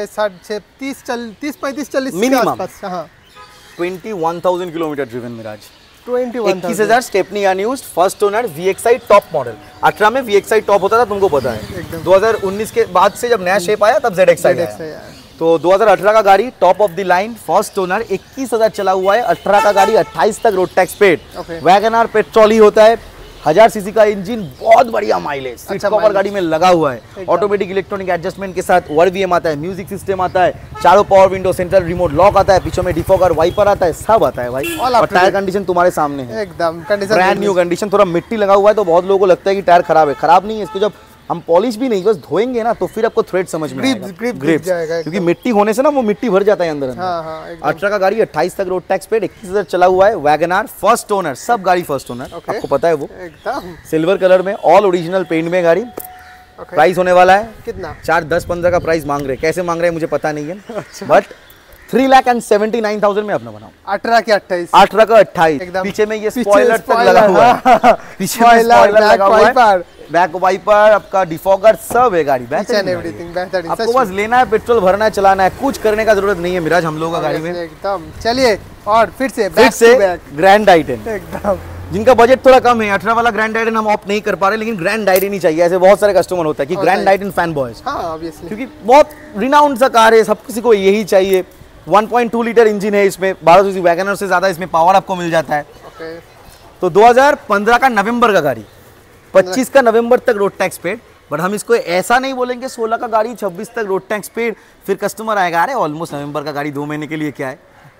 30-35 40 minimum. 21,000 kilometre driven Miraj, 21,000 stepney unused, first owner, VXI top model. 18 में VXI टॉप होता था, तुमको पता है। 2019 के बाद से जब नया शेप आया तब ZXI आया। तो 2018 का गाड़ी, top of the line, first owner, 21,000 चला हुआ है। 18 का गाड़ी, 28 तक road tax paid. WagonR petrol ही होता है, 1000 सीसी का इंजन, बहुत बढ़िया माइलेज, सीट कवर गाड़ी में लगा हुआ है, ऑटोमेटिक इलेक्ट्रॉनिक एडजस्टमेंट के साथ ओवरवीएम आता है, म्यूजिक सिस्टम आता है, चारों power window, central remote lock आता है, पीछे में डिफॉगर, वाइपर आता है, सब आता है भाई। और टायर कंडीशन तुम्हारे सामने है, एकदम कंडीशन ब्रांड न्यू कंडीशन। थोड़ा मिट्टी लगा हुआ है तो बहुत लोगों को लगता है कि टायर खराब है, खराब नहीं है। इसको जब हम पॉलिश भी नहीं, बस धोएंगे ना तो फिर आपको थ्रेड समझ में आएगा, ग्रिप्स, क्योंकि मिट्टी होने से ना वो मिट्टी भर जाता है अंदर। 18 का गाड़ी, 28 तक रोड टैक्स पेड, 21,000 चला हुआ है। वैगनआर फर्स्ट ओनर, सब गाड़ी फर्स्ट ओनर, आपको पता है वो, एकदम सिल्वर कलर में, ऑल ओरिजिनल पेंट में गाड़ी। प्राइस होने वाला है कितना? 4-10-15 का प्राइस मांग रहे हैं, कैसे मांग रहे हैं मुझे पता नहीं है, बट 3,79,000 में अपना बनाओ। 18 के 28, 18 का 28, पीछे में ये स्पॉइलर तक लगा हुआ है, पीछे में स्पॉइलर लगा हुआ है, बैक वाइपर, आपका डिफॉगर, सब है गाड़ी। आपको बस लेना है, पेट्रोल भरना है, चलाना है, कुछ करने का जरूरत नहीं है मिराज हम लोगों का गाड़ी में एकदम। चलिए, और फिर से ग्रैंड i10 एकदम, जिनका बजट थोड़ा कम है। 18 वाला ग्रैंड i10 हम ऑप्ट नहीं कर पा रहे, लेकिन ग्रैंड i10 ही चाहिए। ऐसे बहुत सारे कस्टमर होता है कि ग्रैंड i10 फैन बॉयज, क्योंकि बहुत रिनाउंड सा कार है, सब किसी को यही चाहिए। 1.2 लीटर इंजन है इसमें, 1200 सीसी, वैगनआर से ज्यादा इसमें पावर आपको मिल जाता है। तो 2015 का नवंबर का गाड़ी, 25 का नवंबर तक रोड टैक्स पेड, बट हम इसको ऐसा नहीं बोलेंगे 16 का गाड़ी 26 तक रोड टैक्स पेड, फिर कस्टमर आएगा अरे ऑलमोस्ट नवंबर का गाड़ी 2 महीने के लिए क्या है,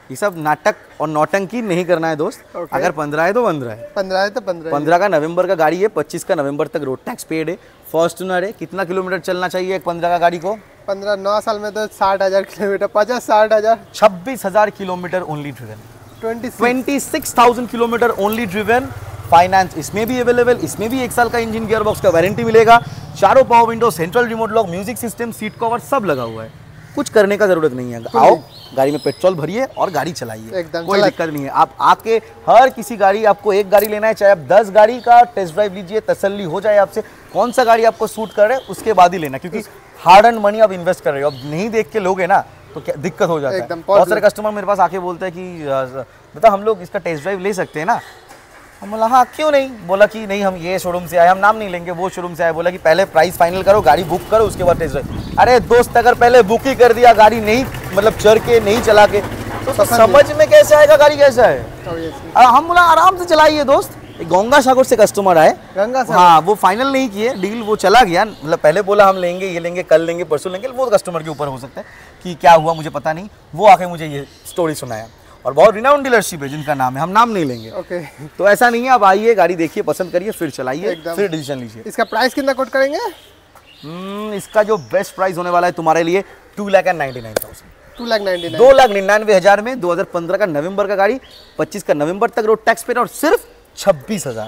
ये सब नाटक और नौटंकी नहीं करना है दोस्त। अगर 15 है तो 15 है, 15 है तो 15 15 का नवंबर का गाड़ी है, 25 का नवंबर तक रोड टैक्स पेड है, फर्स्ट ओनर है। कितना किलोमीटर चलना चाहिए एक 15 का गाड़ी को? 15 9 साल में तो 60,000 kilometre, 50-60,000, 26,000 kilometre only driven, 26,000 kilometre only driven. Finance इसमें भी अवेलेबल, इसमें भी 1 साल का इंजन गियर बॉक्स का वारंटी मिलेगा, चारों power window, central remote lock, music system, seat cover सब लगा हुआ है। कुछ करने का जरूरत नहीं है, आओ गाड़ी में पेट्रोल भरिए और गाड़ी चलाइए, कोई दिक्कत नहीं है। आप आके हर किसी गाड़ी, आपको एक गाड़ी लेना है चाहे आप 10 गाड़ी का टेस्ट ड्राइव लीजिए, तसल्ली हो जाए आपसे कौन सा गाड़ी आपको सूट कर रहा है, उसके बाद ही लेना, क्योंकि हार्ड एंड मनी आप इन्वेस्ट कर रहे हो। अब नहीं देख के लोगे ना तो क्या दिक्कत हो जाता है। बहुत सारे कस्टमर मेरे पास आके बोलते हैं कि बता हम लोग इसका टेस्ट ड्राइव ले सकते हैं ना। हम बोला हाँ क्यों नहीं, बोला कि नहीं हम ये शोरूम से आए, हम नाम नहीं लेंगे, वो शोरूम से आए। बोला कि पहले प्राइस फाइनल करो, गाड़ी बुक करो, उसके बाद टेस्ट ड्राइव। अरे दोस्त अगर पहले बुक ही कर दिया, गाड़ी नहीं मतलब चढ़ के नहीं चला के तो समझ में कैसे आएगा गाड़ी कैसा है। हम बोला आराम से चलाइए दोस्त। गंगा सागर से कस्टमर आए, गंगा सागर, हाँ वो फाइनल नहीं किए डील, वो चला गया। मतलब पहले बोला हम लेंगे, ये लेंगे, कल लेंगे, परसों लेंगे, वो कस्टमर के ऊपर हो सकता है कि क्या हुआ मुझे पता नहीं। वो आके मुझे ये स्टोरी सुनाया और बहुत रिनाउंड डीलरशिप है जिनका नाम है, हम नाम नहीं लेंगे। तो ऐसा नहीं है, आप आइए गाड़ी देखिए, पसंद करिए, फिर चलाइए, फिर डिसीजन लीजिए। इसका प्राइस कितना कोट करेंगे? इसका जो बेस्ट प्राइस होने वाला है तुम्हारे लिए 2,99,000, 2,99,000 में 2015 का नवंबर का गाड़ी, 25 का नवंबर तक रोड टैक्स पे और सिर्फ 26,000,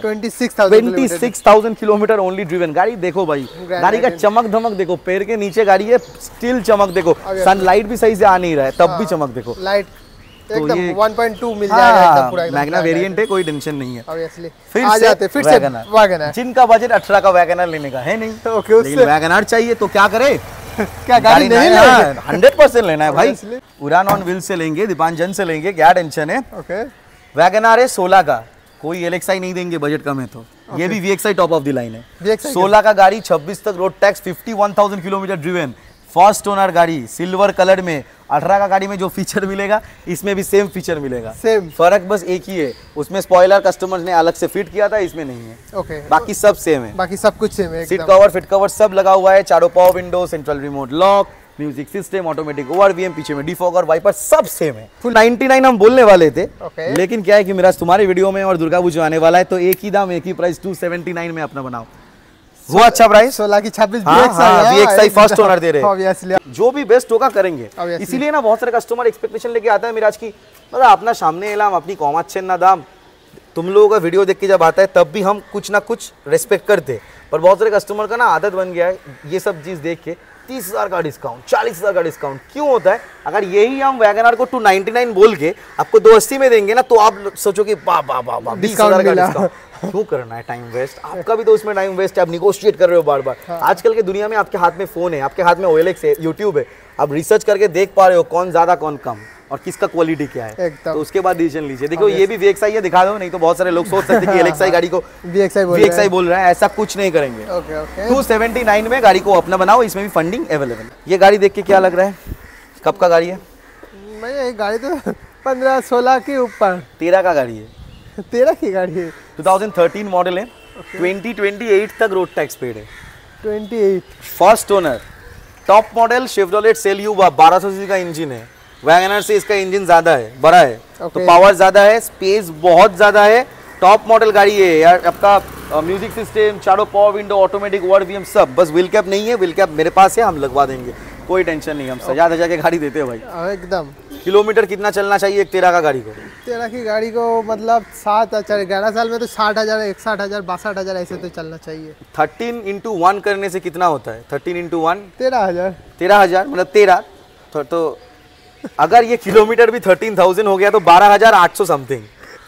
26,000 किलोमीटर ओनली ड्रिवन। गाड़ी देखो भाई, गाड़ी का चमक धमक देखो, पैर के नीचे गाड़ी है, स्टिल चमक देखो, सनलाइट भी सही से आ नहीं रहा है तब भी चमक देखो, लाइट एकदम 1.2 मिल जाएगा एकदम पूरा, मैग्ना वेरिएंट है, कोई टेंशन नहीं है। फिर आ जाते फिर से वैगनर, जिनका बजट 18 का वैगनर लेने का है नहीं, लेकिन वैगनर चाहिए तो क्या करे? क्या गाड़ी नहीं लेना, 100% लेना है भाई। उड़ान ऑन व्हील से लेंगे, दीपांजन से लेंगे, क्या टेंशन है। वैगनर है 16 का, कोई एलएक्सआई नहीं देंगे बजट कम है तो। ये भी VXI top of the line है। 16 का गाड़ी, 26 तक road tax, 51,000 kilometre driven, first owner गाड़ी, सिल्वर कलर में। 18 का गाड़ी में जो फीचर मिलेगा इसमें भी सेम फीचर मिलेगा, सेम, फर्क बस एक ही है, उसमें स्पॉइलर कस्टमर्स ने अलग से फिट किया था, इसमें नहीं है। बाकी सब सेम है, बाकी सब कुछ सेम है। सीट कवर, फिट कवर सब लगा हुआ है, चारों power window, central remote lock, music system, automatic ORVM, पीछे में डिफॉगर, वाइपर सब सेम है। 99 हम बोलने वाले थे, लेकिन क्या है कि मेरा तुम्हारी वीडियो में और दुर्गा पूजा आने वाला है तो एक ही दाम, एक ही प्राइस, 279 में अपना बनाओ। वो अच्छा प्राइस, 16 की 26 VXI फर्स्ट ओनर दे रहे, जो भी बेस्ट होगा करेंगे। इसीलिए ना बहुत सारे कस्टमर एक्सपेक्टेशन लेके आता है मिराज की, मतलब अपना सामने एलाम अपनी कॉमाच्छन ना दाम। तुम लोगों का वीडियो देख के जब आता है तब भी हम कुछ ना कुछ रेस्पेक्ट करते, पर बहुत सारे कस्टमर का ना आदत बन गया है ये सब चीज देख के 30,000 का डिस्काउंट, 40,000 का डिस्काउंट क्यों होता है? अगर यही हम वैगनआर को 299 बोल के आपको 280 में देंगे ना तो आप सोचो कि 20,000 का डिस्काउंट क्यों करना है, टाइम वेस्ट। आपका भी तो उसमें टाइम वेस्ट है, आप निगोशिएट कर रहे हो बार बार। आजकल के दुनिया में आपके हाथ में फोन है, आपके हाथ में OLX है, यूट्यूब है, आप रिसर्च करके देख पा रहे हो कौन ज्यादा कौन कम और किसका क्वालिटी क्या है, तो उसके बाद डिसीजन लीजिए। देखो ये भी VXI है, दिखा दो, नहीं तो बहुत सारे लोग सोच सकते हैं कि LXI गाड़ी को VXI बोल रहा है, ऐसा कुछ नहीं करेंगे। 279 में गाड़ी को अपना बनाओ, इसमें भी फंडिंग अवेलेबल। ये गाड़ी देख के क्या लग रहा है, कब का गाड़ी है? ये गाड़ी तो 15-16 के ऊपर, 13 का गाड़ी है, 13 की गाड़ी है, 2013 मॉडल है, 2028 तक रोड टैक्स पेड है, 28 first owner, top model Chevrolet सेल्यू, 1200 सीसी का इंजन है। वैगनआर से इसका इंजन ज्यादा है, बड़ा है, तो पावर ज्यादा है, स्पेस बहुत ज्यादा है, टॉप मॉडल गाड़ी है यार। आपका म्यूजिक सिस्टम, चारों पावर विंडो, ऑटोमेटिक ओआरवीएम सब, बस व्हील कैप नहीं है, व्हील कैप मेरे पास है, हम लगवा देंगे, कोई टेंशन नहीं, हम सजा धजा के गाड़ी देते हैं भाई एकदम। किलोमीटर कितना चलना चाहिए एक 13 का गाड़ी को? 13 की गाड़ी को मतलब 11 साल में तो 60,000, 61,000, 62,000 ऐसे तो चलना चाहिए। 13x1 करने से कितना होता है? 13x1 13,000 मतलब 13, तो अगर ये किलोमीटर भी 13,000 हो गया तो 12,800 समथिंग।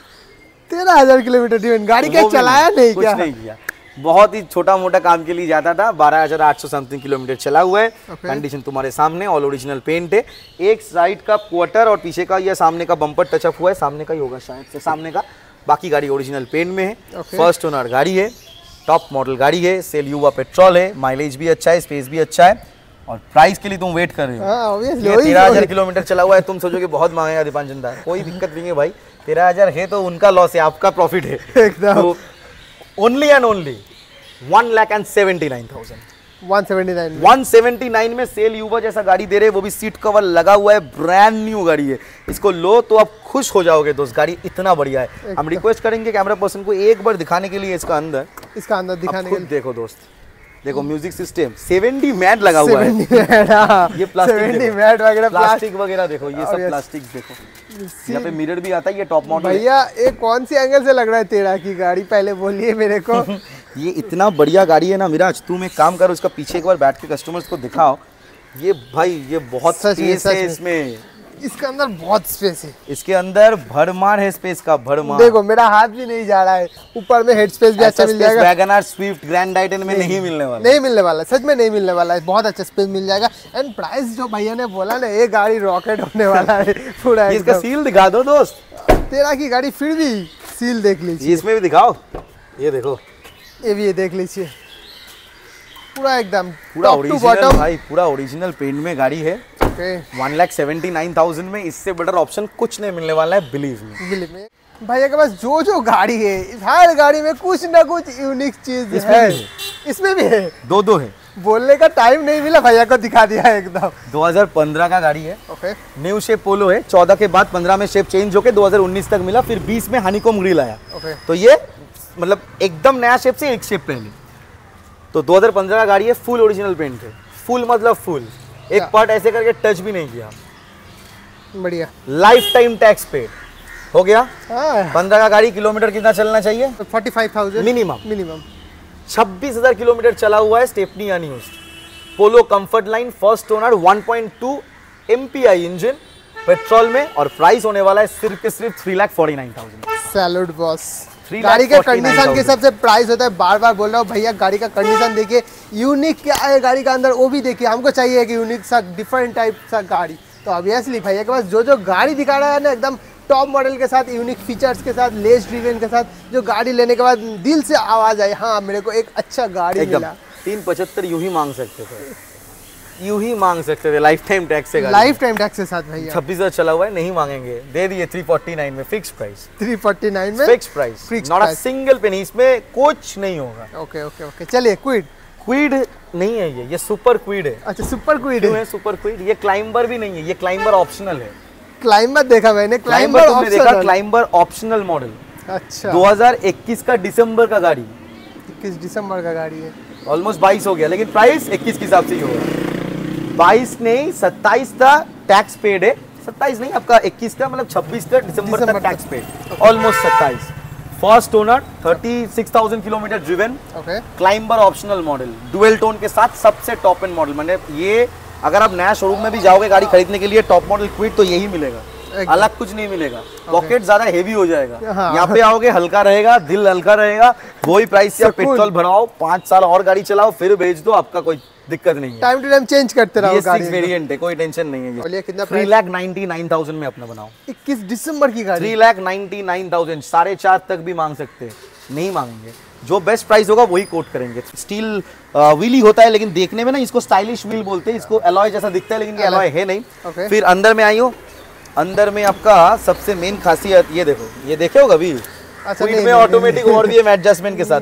13,000 किलोमीटर ड्रिवन, गाड़ी क्या चलाया नहीं, कुछ नहीं किया, बहुत ही छोटा मोटा काम के लिए जाता था। 12,800 समथिंग किलोमीटर चला हुआ है। कंडीशन तुम्हारे सामने, ऑल ओरिजिनल पेंट है, एक साइड का क्वार्टर और पीछे का या सामने का बम्पर टचअप हुआ है, सामने का ही होगा शायद से, सामने का, बाकी गाड़ी ओरिजिनल पेंट में है। फर्स्ट ओनर गाड़ी है, टॉप मॉडल गाड़ी है, सेल युवा पेट्रोल है, माइलेज भी अच्छा है, स्पेस भी अच्छा है, और प्राइस के लिए तुम वेट कर रहे हो। 13,000 किलोमीटर चला हुआ है, तुम सोचोगे बहुत महंगा है दीपांजन दा, कोई दिक्कत नहीं है भाई, 13,000 है तो उनका लॉस है, आपका प्रॉफिट है। एकदम ओनली एंड ओनली 1,79,000, 179 में सेल यूबा जैसा गाड़ी दे रहे हैं, वो भी सीट कवर लगा हुआ है, ब्रांड न्यू गाड़ी है। इसको लो तो आप खुश हो जाओगे दोस्त, गाड़ी इतना बढ़िया है। हम रिक्वेस्ट करेंगे कैमरा पर्सन को एक बार दिखाने के लिए इसका अंदर दिखाने के लिए। देखो दोस्त, देखो म्यूजिक सिस्टम 70 मैट लगा हुआ है। ये प्लास्टिक वगैरह देखो, ये सब प्लास्टिक देखो, यहाँ पे मिरर भी आता है। ये टॉप मॉडल भैया, ये कौन सी एंगल से लग रहा है तेरा की गाड़ी, पहले बोलिए मेरे को। ये इतना बढ़िया गाड़ी है ना मिराज, तुम एक काम करो, इसका पीछे एक बार बैठ के कस्टमर्स को दिखाओ। ये भाई ये बहुत स्पेस है इसमें, इसके अंदर बहुत स्पेस है, इसके अंदर भरमार है स्पेस का, भरमार। देखो मेरा हाथ भी नहीं जा रहा है, ऊपर में हेड स्पेस भी अच्छा मिल जाएगा। Wagon R, Swift, Grand i ten में नहीं मिलने वाला, सच में नहीं मिलने वाला है, बहुत अच्छा स्पेस मिल जाएगा। एंड प्राइस जो भैया ने बोला ना, ये गाड़ी रॉकेट होने वाला है पूरा। इसका सील दिखा दो दोस्त, तेरा की गाड़ी फिर भी सील देख लीजिए, इसमें भी दिखाओ, ये देखो, ये भी देख लीजिए, पूरा एकदम पूरा ओरिजिनल भाई, पूरा ओरिजिनल पेंट में गाड़ी है। 1,79,000 में इससे बेटर ऑप्शन कुछ नहीं मिलने वाला है, बिलीव मी। भैया के पास जो गाड़ी है, हर गाड़ी में कुछ ना कुछ यूनिक चीज है, इसमें भी है। दो है, बोलने का टाइम नहीं मिला, भैया को दिखा दिया एकदम। 2015 का गाड़ी है, न्यू शेप पोलो है। 14 के बाद 15 में शेप चेंज होके 2019 तक मिला, फिर 20 में हनीकॉम ग्रिल आया। तो ये मतलब एकदम नया शेप से एक शेप पहले। तो 2015 का गाड़ी है, फुल ओरिजिनल पेंट है, फुल मतलब फुल, एक पार्ट ऐसे करके टच भी नहीं किया, बढ़िया। लाइफ टाइम टैक्स पे हो गया। 15 का गाड़ी, किलोमीटर कितना चलना चाहिए? 45,000 मिनिमम। 26,000 किलोमीटर चला हुआ है, stepney unused. Polo Comfort line first owner, 1.2 MPI engine, petrol में, और प्राइस होने वाला है सिर्फ 3,49,000। Salute boss. गाड़ी के कंडीशन के हिसाब से प्राइस होता है, बार बार बोल रहा हूँ भैया, गाड़ी का कंडीशन देखिए, यूनिक क्या है गाड़ी का अंदर वो भी देखिए। हमको चाहिए कि यूनिक सा, डिफरेंट टाइप सा गाड़ी, तो ऑब्वियसली भैया के पास जो गाड़ी दिखा रहा है ना, एकदम टॉप मॉडल के साथ, यूनिक फीचर्स के साथ, लेस ड्रिवन के साथ, जो गाड़ी लेने के बाद दिल से आवाज आए, हाँ मेरे को एक अच्छा गाड़ी मिला। 375 यूं ही मांग सकते थे, लाइफ टाइम टैक्स से, लाइफ टाइम टैक्स के साथ भैया। 26,000 चला हुआ है, नहीं मांगेंगे, दे दिए 349 में, फिक्स प्राइस। 349 में fix price, not a single penny, इसमें कुछ नहीं होगा। ओके चलिए। क्विड नहीं है ये सुपर क्विड है। अच्छा, सुपर क्विड है, सुपर क्विड। ये क्लाइंबर भी नहीं है, ये क्लाइंबर ऑप्शनल है। क्लाइंबर देखा मैंने, क्लाइंबर ऑप्शनल मॉडल। अच्छा, 2021 का दिसंबर का गाड़ी, 21 दिसंबर का गाड़ी है, ऑलमोस्ट 22 हो गया, लेकिन प्राइस 21 के हिसाब से ही होगा। 22 नहीं 27 का टैक्स पेड है, 27 नहीं आपका 21 का, मतलब 26 का दिसंबर तक tax paid, almost 27। First owner, 36,000 kilometre driven, Climber optional model, dual tone के साथ, सबसे टॉप एंड मॉडल। मैंने ये, अगर आप नया शोरूम में भी जाओगे गाड़ी खरीदने के लिए, टॉप मॉडल क्विड तो यही मिलेगा, अलग कुछ नहीं मिलेगा। पॉकेट ज्यादा हेवी हो जाएगा, यहाँ पे आओगे हल्का रहेगा, दिल हल्का रहेगा, वही प्राइस से पेट्रोल भराओ, 5 साल और गाड़ी चलाओ, फिर भेज दो, आपका कोई दिक्कत नहीं है। टाइम टू टाइम चेंज करते रहो गाड़ी। वेरिएंट है, कोई टेंशन नहीं है। ये कितना? 3,99,000 में अपना बनाओ। 21 दिसंबर की गाड़ी, 3,99,000, 4.5 तक भी मांग सकते हैं, नहीं मांगेंगे, जो बेस्ट प्राइस होगा वही कोट करेंगे। स्टील व्हील ही होता है, लेकिन देखने में ना इसको स्टाइलिश व्हील बोलते हैं, इसको अलॉय जैसा दिखता है, लेकिन ये अलॉय है नहीं। फिर अंदर में आई हो, अंदर में आपका सबसे मेन खासियत ये देखो, ये देखे हो कभी? अच्छा, में ऑटोमेटिक और भी एडजस्टमेंट के साथ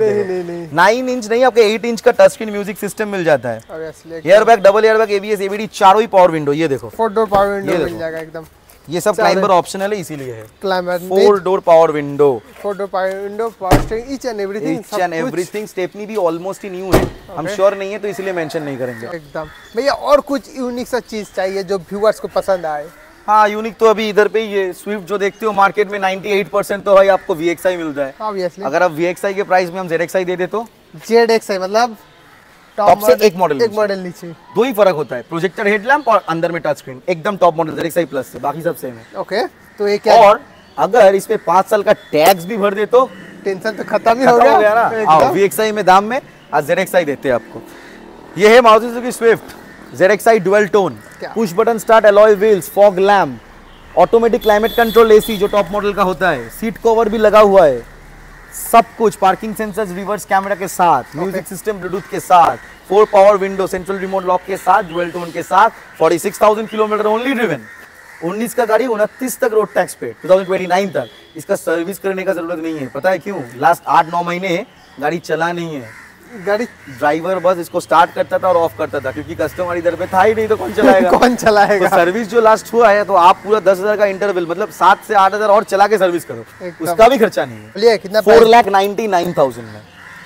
9 इंच नहीं, आपके 8 इंच का टच स्क्रीन म्यूजिक सिस्टम मिल जाता है। Airbag, double airbag, ABS, ABD, चारों ही पावर विंडो। ये देखो 4 डोर पावर विंडो मिल जाएगा एकदम। ये सब क्लाइंबर ऑप्शनल है, इसीलिए है Climber. 4 door power window, 4 door power window, power steering, each and everything. Stepney भी ऑलमोस्ट ही न्यू है, हम श्योर नहीं है तो इसलिए मेंशन नहीं करेंगे एकदम। भैया और कुछ यूनिक सा चीज चाहिए जो व्यूअर्स को पसंद आए? हाँ, यूनिक तो अभी इधर पे ही ये स्विफ्ट जो देखते हो मार्केट में 98% तो भाई आपको VXI मिलता है। Obviously। अगर आप VXI के प्राइस में हम ZXI दे दे तो ZXI मतलब टॉप से एक मॉडल नीचे, 2 ही फर्क होता है, प्रोजेक्टर हेडलैम्प और अंदर में टच स्क्रीन, एकदम टॉप मॉडल ZXI प्लस से, बाकी सब सेम है। ओके, तो ये क्या? और अगर इस पे 5 साल का टैक्स भी भर दे तो टेंशन तो खत्म ही हो गया ना। आओ VXI में दाम में आज ZXI देते हैं आपको। ये है Maruti Suzuki Swift ZXI dual tone, push button start, alloy wheels, fog lamp, automatic climate control AC जो टॉप मॉडल का होता है, सीट कवर भी लगा हुआ है, सब कुछ, पार्किंग सेंसर्स, रिवर्स कैमरा के साथ, म्यूजिक सिस्टम ब्लूटूथ के साथ, 4 power window, central remote lock के साथ, डुअल टोन के साथ, 46,000 किलोमीटर ओनली ड्रिवन, 19 का गाड़ी, 29 तक रोड टैक्स पे, 2029 तक। इसका सर्विस करने का जरूरत नहीं है, पता है क्यों? लास्ट 8-9 महीने गाड़ी चला नहीं है, गाड़ी ड्राइवर बस इसको स्टार्ट करता था और ऑफ करता था, क्योंकि कस्टमर इधर पे था ही नहीं तो कौन चलाएगा। कौन चलाएगा। तो सर्विस जो लास्ट हुआ है तो आप पूरा 10,000 का इंटरवल, मतलब 7 से 8,000 और चला के सर्विस करो, उसका भी खर्चा नहीं है। बोलिए कितना? 4,99,000 में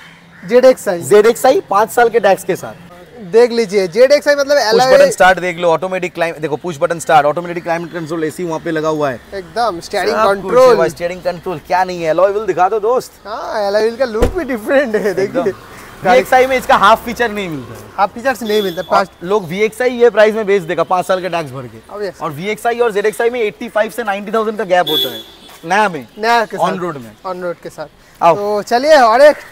ZXi 5 साल के टैक्स के साथ। देख लीजिए ZXi मतलब पुश बटन स्टार्ट देख लो, ऑटोमेटिक क्लाइमेट, देखो push button start, automatic climate control, AC वहां पे लगा हुआ है एकदम, स्टीयरिंग कंट्रोल, स्टीयरिंग कंट्रोल, क्या नहीं है। एलॉय व्हील दिखा दो दोस्त। हां, एलॉय व्हील का लुक भी डिफरेंट है, देखिए। VXi में इसका हाफ फीचर नहीं मिलता है, हाफ फीचर्स नहीं मिलता। लोग VXi ये प्राइस में बेच देगा 5 साल के टैक्स भर के, और VXi और ZXi में 85 से 90,000 का गैप होता है नया में, नया के ऑन रोड में, ऑन रोड के साथ। तो चलिए और एक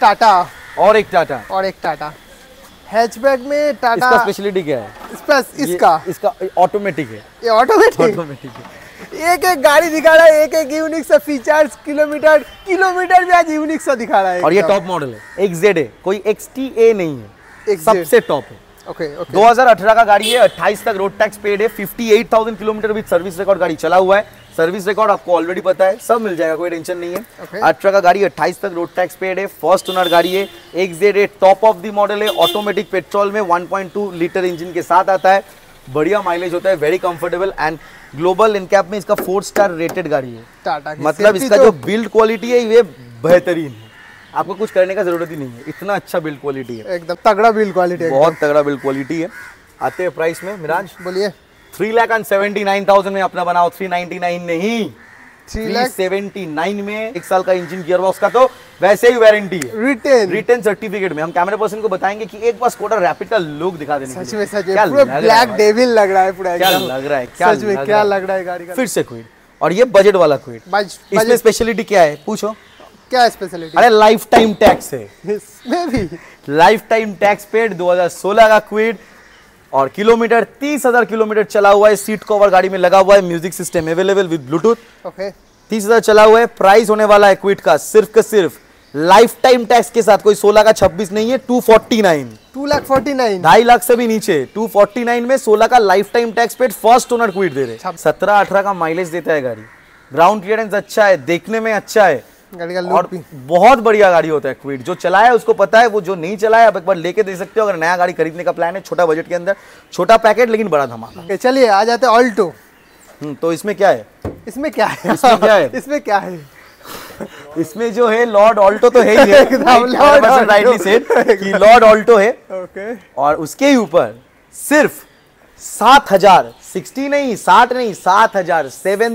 टाटा हैचबैक में टाटा। इसका स्पेशलिटी क्या है? इसका ऑटोमेटिक है, ये ऑटोमेटिक है। एक गाड़ी दिखा रहा है, एक यूनिक सा फीचर्स, किलोमीटर भी आज यूनिक सा दिखा रहा है। और ये टॉप मॉडल है, XZ है, कोई XTA नहीं है, सबसे टॉप है। ओके 2018 का गाड़ी है, 28 तक रोड टैक्स पेड है, 58,000 किलोमीटर विद सर्विस रिकॉर्ड गाड़ी चला हुआ है। सर्विस रिकॉर्ड आपको ऑलरेडी पता है, सब मिल जाएगा, कोई टेंशन नहीं है। 18 का गाड़ी, 28 तक रोड टैक्स पेड है, फर्स्ट ओनर गाड़ी है, XZ है, टॉप ऑफ द मॉडल है, ऑटोमेटिक पेट्रोल में 1.2 लीटर इंजन के साथ आता है, बढ़िया माइलेज होता है, very comfortable, and global NCAP में इसका 4 स्टार रेटेड गाड़ी है टाटा की। मतलब इसका जो बिल्ड क्वालिटी है ये बेहतरीन है, आपको कुछ करने का जरूरत ही नहीं है, इतना अच्छा बिल्ड क्वालिटी है, एकदम तगड़ा बिल्ड क्वालिटी है, बहुत तगड़ा बिल्ड क्वालिटी है। आते हैं प्राइस में, मिराज बोलिए। 3,79,000 में अपना बनाओ, 399 नहीं, 379 में 1 साल का इंजन गियर बॉक्स का, तो वैसे ही वारंटी है, रिटर्न सर्टिफिकेट में। हम कैमरा पर्सन को बताएंगे कि एक बार स्कूटर रैपिड का लुक दिखा देने, सच में पूरा ब्लैक डेविल लग रहा है, पूरा क्या लग रहा है, क्या लग रहा है गाड़ी का। फिर से क्विड, और ये बजट वाला क्विड। इसमें स्पेशलिटी क्या है पूछो? क्या स्पेशलिटी? अरे लाइफ टाइम टैक्स है, इसमें भी लाइफ टाइम टैक्स पेड, 2016 का क्विड, और किलोमीटर 30,000 किलोमीटर चला हुआ है, सीट कवर गाड़ी में लगा हुआ है, music system available with Bluetooth. 30,000 चला हुआ है, प्राइस होने वाला है क्विड का सिर्फ का सिर्फ लाइफ टाइम टैक्स के साथ, कोई 16 का 26 नहीं है, 249, 2,49,000 लाख से भी नीचे, 249 में 16 का life time tax paid, first owner Kwid दे रहे। 17-18 का माइलेज देता है गाड़ी, ग्राउंड क्लियरेंस अच्छा है, देखने में अच्छा है, गाड़ी का और बहुत बढ़िया गाड़ी होता है क्विड। जो चलाया उसको पता है, वो जो नहीं चलाया अब एक बार लेके दे सकते हो, अगर नया गाड़ी खरीदने का प्लान है, छोटा बजट के अंदर, छोटा पैकेट लेकिन बड़ा धमाका। चलिए आ जाते हैं ऑल्टो। तो इसमें क्या है? इसमें क्या है? इसमें जो है लॉर्ड ऑल्टो तो है ही है, राइटली सेड कि लॉर्ड ऑल्टो है, और उसके ऊपर सिर्फ 7,000, 60 नहीं 60 नहीं 7,000,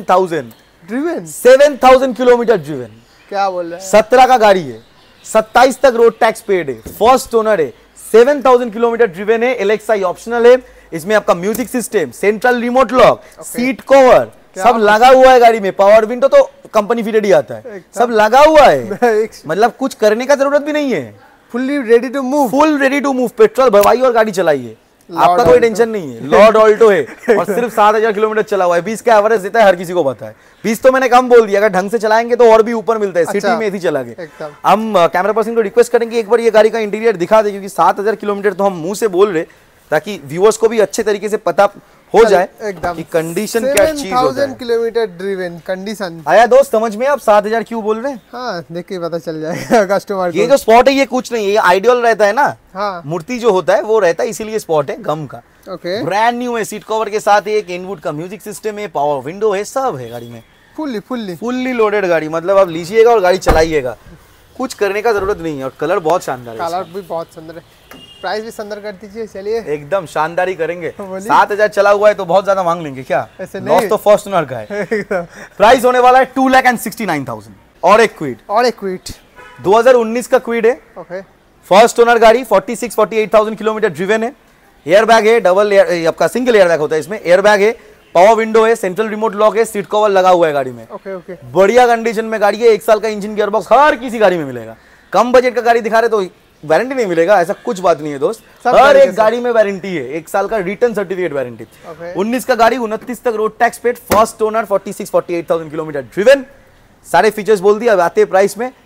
7,000 किलोमीटर ड्रिवन। क्या बोल रहे हैं? 17 का गाड़ी है, 27 तक रोड टैक्स पेड है, फर्स्ट ओनर है, 7,000 किलोमीटर ड्रिवन है, LXi ऑप्शनल है, इसमें आपका music system, central remote lock, seat cover सब लगा हुआ है गाड़ी में, पावर विंडो तो कंपनी फिटेड ही आता है, सब लगा हुआ है, मतलब कुछ करने का जरूरत भी नहीं है, full ready to move, petrol भरवाइए और गाड़ी चलाइए, आपका कोई टेंशन नहीं है। लॉर्ड ऑल्टो है और सिर्फ 7,000 किलोमीटर चला हुआ है, 20 का एवरेज देता है, हर किसी को पता है। 20 तो मैंने कम बोल दिया, अगर ढंग से चलाएंगे तो और भी ऊपर मिलता है, सिटी में ऐसी चला गए। हम कैमरा पर्सन को रिक्वेस्ट करेंगे एक बार ये गाड़ी का इंटीरियर दिखा दे, क्योंकि 7,000 किलोमीटर तो हम मुंह से बोल रहे, ताकि व्यूअर्स को भी अच्छे तरीके से पता हो जाए कि कंडीशन क्या चीज होता है। 7,000 किलोमीटर ड्रिवन कंडीशन आया दोस्त समझ में? आप 7,000 क्यों बोल रहे हैं? हाँ, देख के पता चल जाएगा कस्टमर को। ये जो स्पॉट है ये कुछ नहीं है, ये आइडियल रहता है ना, हाँ। मूर्ति जो होता है वो रहता है, इसीलिए स्पॉट है गम का। ब्रांड न्यू है, सीट कवर के साथ एक इनवुड का म्यूजिक सिस्टम है, पावर विंडो है, सब है गाड़ी में, फुल्ली लोडेड गाड़ी। मतलब आप लीजिएगा और गाड़ी चलाइएगा, कुछ करने का जरूरत नहीं है, और कलर बहुत शानदार है, कलर भी बहुत सुंदर है, प्राइस भी सुंदर कर दीजिए। चलिए एकदम शानदार ही करेंगे। 7,000 चला हुआ है तो बहुत ज्यादा मांग लेंगे क्या? लॉस तो फर्स्ट ओनर का है। प्राइस होने वाला है 2,69,000। और एक क्विड 2019 का क्विड है, फर्स्ट ओनर गाड़ी, 46-48,000 किलोमीटर ड्रिवन है, एयर बैग है, डबल आपका सिंगल एयर बैग होता है इसमें, एयर बैग है, पावर विंडो है, सेंट्रल रिमोट लॉक है, सीट कवर लगा हुआ है गाड़ी में। बढ़िया कंडीशन में गाड़ी है, 1 साल का इंजन गियर बॉक्स हर किसी गाड़ी में मिलेगा। कम बजट का गाड़ी दिखा रहे तो वारंटी नहीं मिलेगा, ऐसा कुछ बात नहीं है दोस्त, हर एक गाड़ी में वारंटी है, 1 साल का रिटर्न सर्टिफिकेट वारंटी। 19 का गाड़ी, 29 तक road tax paid, first owner, 46-48,000 kilometre driven, सारे फीचर्स बोल दिए। अब आते हैं प्राइस में,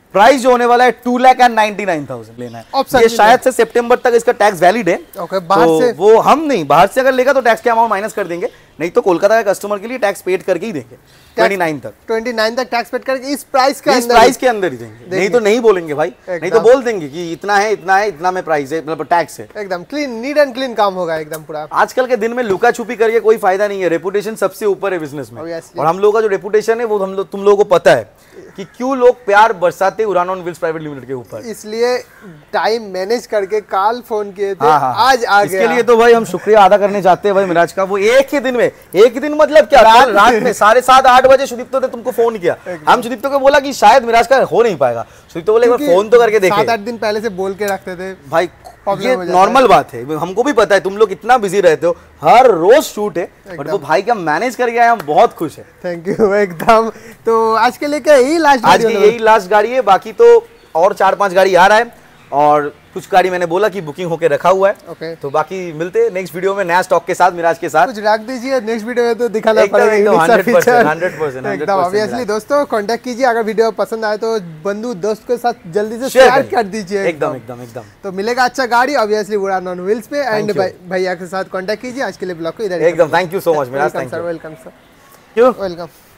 प्राइस जो होने वाला है 2,99,000 लेना है। ये शायद से सितंबर तक इसका टैक्स वैलिड है। बाहर से वो हम नहीं, बाहर से अगर लेगा तो टैक्स के अमाउंट माइनस कर देंगे, नहीं तो कोलकाता के कस्टमर के लिए टैक्स पेड करके ही देंगे। 29 तक टैक्स पेड करके इस प्राइस के अंदर ही देंगे। नहीं तो नहीं बोलेंगे भाई, नहीं तो बोल देंगे कि इतना है इतना में प्राइस है, मतलब टैक्स है। एकदम क्लीन, नीट एंड क्लीन काम होगा एकदम पूरा। आजकल के दिन में लुका छुपी करके कोई फायदा नहीं है, रेपुटेशन सबसे ऊपर है बिजनेस में। और हम लोगों का जो रेपुटेशन है वो तुम लोगों को पता है कि क्यों लोग प्यार बरसाते उड़ान ऑन व्हील्स प्राइवेट लिमिटेड के ऊपर। इसलिए टाइम मैनेज करके कल फोन किए थे। आज आ गया। इसके लिए तो भाई हम शुक्रिया अदा करने चाहते हैं भाई मिराज का। वो एक ही दिन मतलब क्या, रात में 7:30-8 बजे सुदीप्तो ने तुमको फोन किया। हम सुदीप्तो को बोला कि शायद मिराज का हो नहीं पाएगा। सुदीप्तो बोले एक बार फोन तो करके देखे। 7-8 दिन पहले से बोल के रखते थे भाई, ये नॉर्मल बात है, हमको भी पता है तुम लोग इतना बिजी रहते हो, हर रोज शूट है, बट वो भाई क्या मैनेज करके आए, हम बहुत खुश है। थैंक यू एकदम। तो आज के लिए क्या यही लास्ट, आज की यही लास्ट गाड़ी है, बाकी तो और 4-5 गाड़ी आ रहा है और कुछ गाड़ी मैंने बोला कि बुकिंग होके रखा हुआ है। तो बाकी मिलते हैं नेक्स्ट वीडियो में नया स्टॉक के साथ, मिराज के साथ। कुछ रख दीजिए नेक्स्ट वीडियो में तो दिखाना पड़ेगा। 100% ऑब्वियसली दोस्तों कांटेक्ट कीजिए, अगर वीडियो पसंद आए तो बंधु दोस्त के साथ जल्दी से शेयर कर दीजिए। एकदम। तो मिलेगा अच्छा गाड़ी ऑब्वियसली उड़ान ऑन व्हील्स पे। एंड भैया के साथ कांटेक्ट कीजिए। आज के लिए ब्लॉग को इधर एकदम। Thank you so much Miraj, thank you. Welcome sir, welcome.